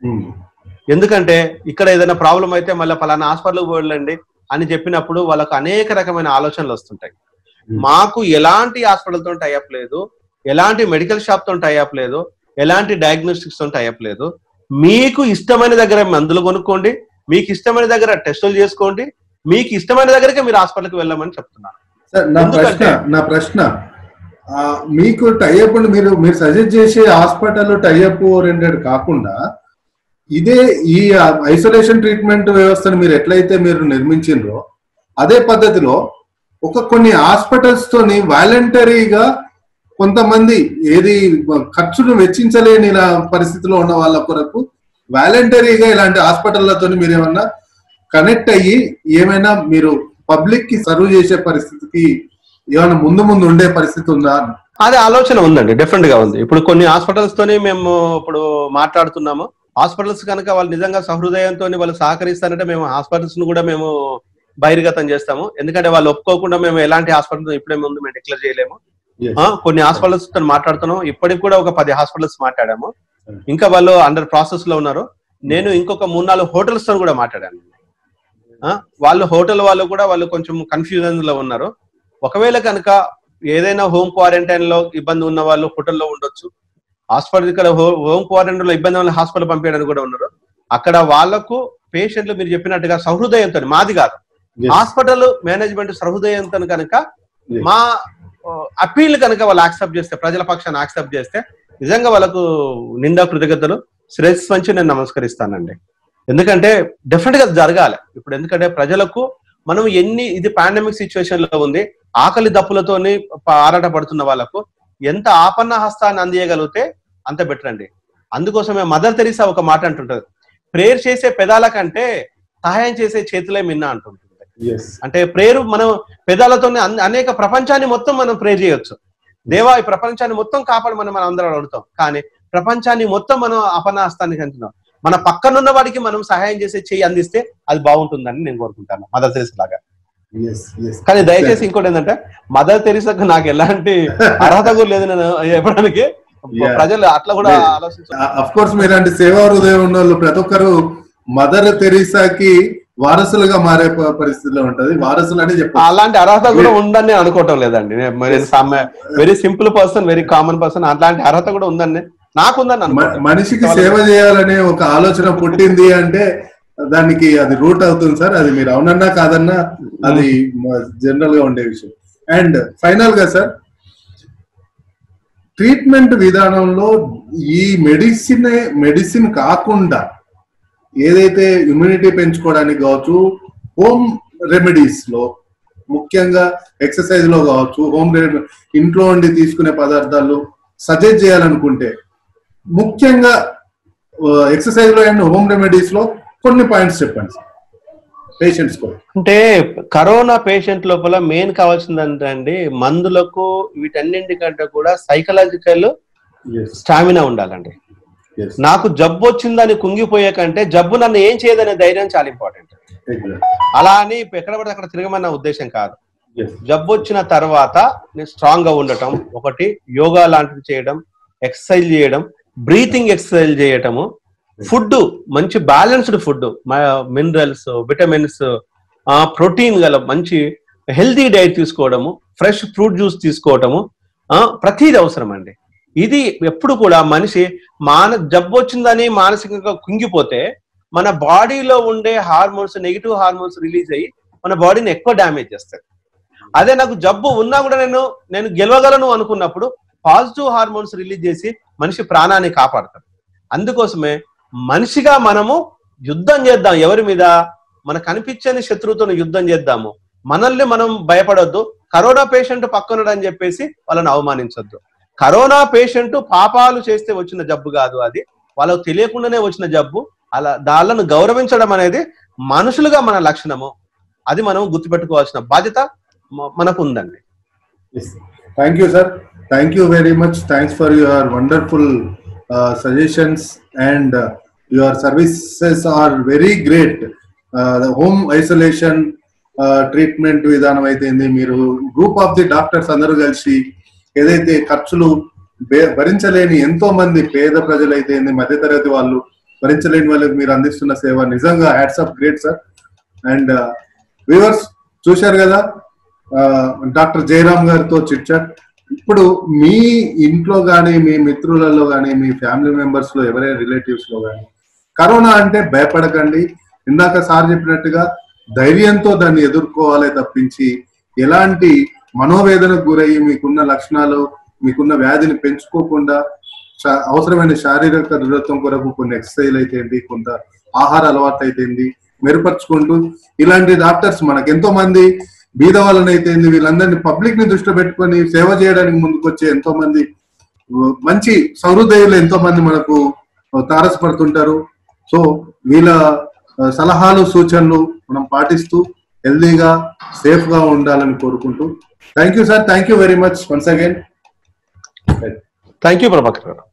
ఎందుకంటే ఇక్కడ ఏదైనా ప్రాబ్లం అయితే మళ్ళీ పలానా హాస్పిటల్కి వెళ్ళండి అని చెప్పినప్పుడు వాళ్ళకు అనేక రకమైన ఆలోచనలు వస్తుంటాయి. మాకు ఎలాంటి హాస్పిటల్ తో టైఅప్ లేదు, ఎలాంటి మెడికల్ షాప్ తో టైఅప్ లేదు, ఎలాంటి డయాగ్నోస్టిక్స్ తో టైఅప్ లేదు. మీకు ఇష్టమైన దగ్గర మందులు కొనుక్కోండి, మీకు ఇష్టమైన దగ్గర టెస్టులు చేసుకోండి, మీకు ఇష్టమైన దగ్గరకే మీరు హాస్పిటల్కి వెళ్ళమని చెప్తున్నాను. నా ప్రశ్న నా ప్రశ్న మీకు టైఅప్ మీరు మీరు సజెస్ట్ చేసే హాస్పిటల్ టైఅప్ ఓరియంటెడ్ కాకుండా ఇదే ఈ ఐసోలేషన్ ట్రీట్మెంట్ వ్యవస్థను మీరు ఎట్లయితే మీరు నిర్మించిండ్రో అదే పద్ధతిలో ఒక కొన్ని హాస్పిటల్స్ తోని వాలంటరీగా కొంతమంది ఏది ఖర్చును వెచ్చించలేని పరిస్థితిలో ఉన్న వాళ్ళ కొరకు వాలంటరీగా ఇలాంటి హాస్పిటళ్లతో మీరు ఏమన్నా కనెక్ట్ అయ్యి ఏమైనా మీరు పబ్లిక్ కి సర్వ్ చేసే పరిస్థితికి ఏమైనా ముందు ముందు ఉండే పరిస్థితి ఉందా? అదే ఆలోచన ఉందండి, డెఫినెట్ గా ఉంది. ఇప్పుడు కొన్ని హాస్పిటల్స్ తోని మేము ఇప్పుడు మాట్లాడుతున్నాము. హాస్పిటల్స్ కనుక వాళ్ళు నిజంగా సహృదయంతో వాళ్ళు సహకరిస్తారంటే మేము హాస్పిటల్స్ ను కూడా మేము బహిర్గతం చేస్తాము. ఎందుకంటే వాళ్ళు ఒప్పుకోకుండా మేము ఎలాంటి హాస్పిటల్ ఇప్పుడే ముందు మేము డిక్లేర్ చేయలేము. కొన్ని హాస్పిటల్స్ తో మాట్లాడుతున్నాం, ఇప్పటికి కూడా ఒక పది హాస్పిటల్స్ మాట్లాడాము, ఇంకా వాళ్ళు అండర్ ప్రాసెస్ లో ఉన్నారు. నేను ఇంకొక మూడు నాలుగు హోటల్స్ తో కూడా మాట్లాడాను. వాళ్ళు హోటల్ వాళ్ళు కూడా వాళ్ళు కొంచెం కన్ఫ్యూజన్ లో ఉన్నారు. ఒకవేళ కనుక ఏదైనా హోమ్ క్వారంటైన్ లో ఇబ్బంది ఉన్న వాళ్ళు హోటల్లో ఉండొచ్చు, హాస్పిటల్ ఇక్కడ హోమ్ క్వారంటైన్ లో ఇబ్బంది ఉన్న హాస్పిటల్ పంపించడానికి కూడా ఉన్నారు. అక్కడ వాళ్లకు పేషెంట్లు మీరు చెప్పినట్టుగా సహృదయంతో, మాది కాదు హాస్పిటల్ మేనేజ్మెంట్ సహృదయంతో కనుక మా అప్పీల్ కనుక వాళ్ళు యాక్సెప్ట్ చేస్తే, ప్రజల పక్షాన్ని యాక్సెప్ట్ చేస్తే నిజంగా వాళ్ళకు నిండా కృతజ్ఞతలు శ్రేయస్ వంచి నేను నమస్కరిస్తానండి. ఎందుకంటే డెఫినెట్ గా జరగాలి ఇప్పుడు. ఎందుకంటే ప్రజలకు మనం ఎన్ని ఇది పాండమిక్ సిచ్యువేషన్ లో ఉంది, ఆకలి దప్పులతోని ఆరాట పడుతున్న వాళ్ళకు ఎంత ఆపన్న హస్తాన్ని అందియగలిగితే అంత బెటర్ అండి. అందుకోసమే మదర్ తెరీసా ఒక మాట అంటుంటది, ప్రేయర్ చేసే పెదాల కంటే సహాయం చేసే చేతులే మిన్నా అంటుంటుంది. అంటే ప్రేయర్ మనం పెదాలతో అనేక ప్రపంచాన్ని మొత్తం మనం ప్రేర్ చేయొచ్చు. దేవా ఈ ప్రపంచాన్ని మొత్తం కాపాడమని మనం అందరం అడుగుతాం, కానీ ప్రపంచాన్ని మొత్తం మనం ఆపన్న హస్తాన్ని అంటున్నాం. మన పక్కనున్న వాడికి మనం సహాయం చేసే చెయ్యి అందిస్తే అది బాగుంటుందని నేను కోరుకుంటాను, మదర్ తెరీసా లాగా. కానీ దయచేసి ఇంకోటి ఏంటంటే మదర్ తెరీసాకు నాకు ఎలాంటి అర్హత కూడా లేదు నేను చెప్పడానికి. ప్రజలు అట్లా కూడా ఆలోచించారు. అఫ్ కోర్స్ మీలాంటి సేవా హృదయం ఉన్న వాళ్ళు ప్రతి ఒక్కరు మదర్ తెరీసాకి వారసులుగా మారే పరిస్థితిలో ఉంటది. వారసులు అని చెప్పారు. అలాంటి అర్హత కూడా ఉందని అనుకోవటం లేదండి. Very simple person, very common person. అలాంటి అర్హత కూడా ఉందని నాకుందని. మనిషికి సేవ చేయాలనే ఒక ఆలోచన పుట్టింది అంటే దానికి అది రూట్ అవుతుంది సార్. అది మీరు అవునన్నా కాదన్నా అది జనరల్ గా ఉండే విషయం. అండ్ ఫైనల్ గా సార్, ట్రీట్మెంట్ విధానంలో ఈ మెడిసిన్ మెడిసిన్ కాకుండా ఏదైతే ఇమ్యూనిటీ పెంచుకోవడానికి కావచ్చు, హోమ్ రెమెడీస్ లో ముఖ్యంగా ఎక్సర్సైజ్ లో కావచ్చు, హోమ్ ఇంట్లో ఉండి తీసుకునే పదార్థాలు సజెస్ట్ చేయాలనుకుంటే ముఖ్యంగా ఎక్సర్సైజ్ లో అండ్ హోమ్ రెమెడీస్ లో కొన్ని పాయింట్స్ చెప్పండి పేషెంట్స్ కు. అంటే కరోనా పేషెంట్ లోపల మెయిన్ కావాల్సిందంటే అండి మందులకు వీటన్నింటికంటే కూడా సైకలాజికల్ స్టామినా ఉండాలండి. నాకు జబ్బు వచ్చిందని కుంగిపోయే కంటే జబ్బు నన్ను ఏం చేయదనే ధైర్యం చాలా ఇంపార్టెంట్. అలా అని ఎక్కడ పడితే అక్కడ తిరగమన్న ఉద్దేశం కాదు. జబ్బు వచ్చిన తర్వాత నేను స్ట్రాంగ్ గా ఉండటం, ఒకటి యోగా లాంటివి చేయడం, ఎక్సర్సైజ్ చేయడం, బ్రీతింగ్ ఎక్సర్సైజ్ చేయటము, ఫుడ్ మంచి balanced food, minerals, vitamins, protein గల మంచి హెల్తీ డైట్ తీసుకోవడము, ఫ్రెష్ ఫ్రూట్ జ్యూస్ తీసుకోవటము, ప్రతిది అవసరం అండి. ఇది ఎప్పుడు కూడా మనిషి మాన జబ్బు వచ్చిందని మానసికంగా కుంగిపోతే మన బాడీలో ఉండే హార్మోన్స్, నెగిటివ్ హార్మోన్స్ రిలీజ్ అయ్యి మన బాడీని ఎక్కువ డ్యామేజ్ చేస్తాయి. అదే నాకు జబ్బు ఉన్నా కూడా నేను నేను గెలవగలను అనుకున్నప్పుడు పాజిటివ్ హార్మోన్స్ రిలీజ్ చేసి మనిషి ప్రాణాన్ని కాపాడతాడు. అందుకోసమే మనిషిగా మనము యుద్ధం చేద్దాం. ఎవరి మీద? మన కనిపించని శత్రువుతో యుద్ధం చేద్దాము. మనల్ని మనం భయపడొద్దు. కరోనా పేషెంట్ పక్కనడని చెప్పేసి వాళ్ళని అవమానించొద్దు. కరోనా పేషెంట్ పాపాలు చేస్తే వచ్చిన జబ్బు కాదు, అది వాళ్ళకు తెలియకుండానే వచ్చిన జబ్బు. అలా దాళ్ళను గౌరవించడం అనేది మనుషులుగా మన లక్షణము. అది మనం గుర్తుపెట్టుకోవాల్సిన బాధ్యత మనకు ఉందండి. Thank you sir. Thank you very much. Thanks for your wonderful uh, suggestions, and uh, your services are very great. Uh, the home isolation uh, treatment విధానం అయితే మీరు గ్రూప్ ఆఫ్ ది డాక్టర్స్ అందరూ కలిసి ఏదైతే ఖర్చులు భరించలేని ఎంతో మంది పేద ప్రజలైతే మధ్యతరగతి వాళ్ళు భరించలేని వాళ్ళకి మీరు అందిస్తున్న సేవ నిజంగా hats off great sir. And viewers చూశారు కదా డాక్టర్ జయరామ్ గారితో చిట్ చాట్. ఇప్పుడు మీ ఇంట్లో కానీ మీ మిత్రులలో కానీ మీ ఫ్యామిలీ మెంబర్స్ లో ఎవరైనా రిలేటివ్స్ లో కానీ కరోనా అంటే భయపడకండి. ఇందాక సార్ చెప్పినట్టుగా ధైర్యంతో దాన్ని ఎదుర్కోవాలి తప్పించి ఎలాంటి మనోవేదనకు గురయ్యి మీకున్న లక్షణాలు మీకున్న వ్యాధిని పెంచుకోకుండా అవసరమైన శారీరక దృఢత్వం కొరకు కొన్ని ఎక్సర్సైజ్ అయితేంది, కొంత ఆహార అలవాటు అయితేంది మెరుగుపరుచుకుంటూ ఇలాంటి డాక్టర్స్ మనకు ఎంతో మంది బీద వాళ్ళని అయితే వీళ్ళందరినీ పబ్లిక్ ని దృష్టిలో పెట్టుకొని సేవ చేయడానికి ముందుకు వచ్చే ఎంతో మంది మంచి సహృదయులు ఎంతో మంది మనకు తారసపడుతుంటారు. సో వీళ్ళ సలహాలు సూచనలు మనం పాటిస్తూ హెల్దీగా సేఫ్ గా ఉండాలని కోరుకుంటూ thank you sir. Thank you very much once again. Thank you Prabhakar గారు.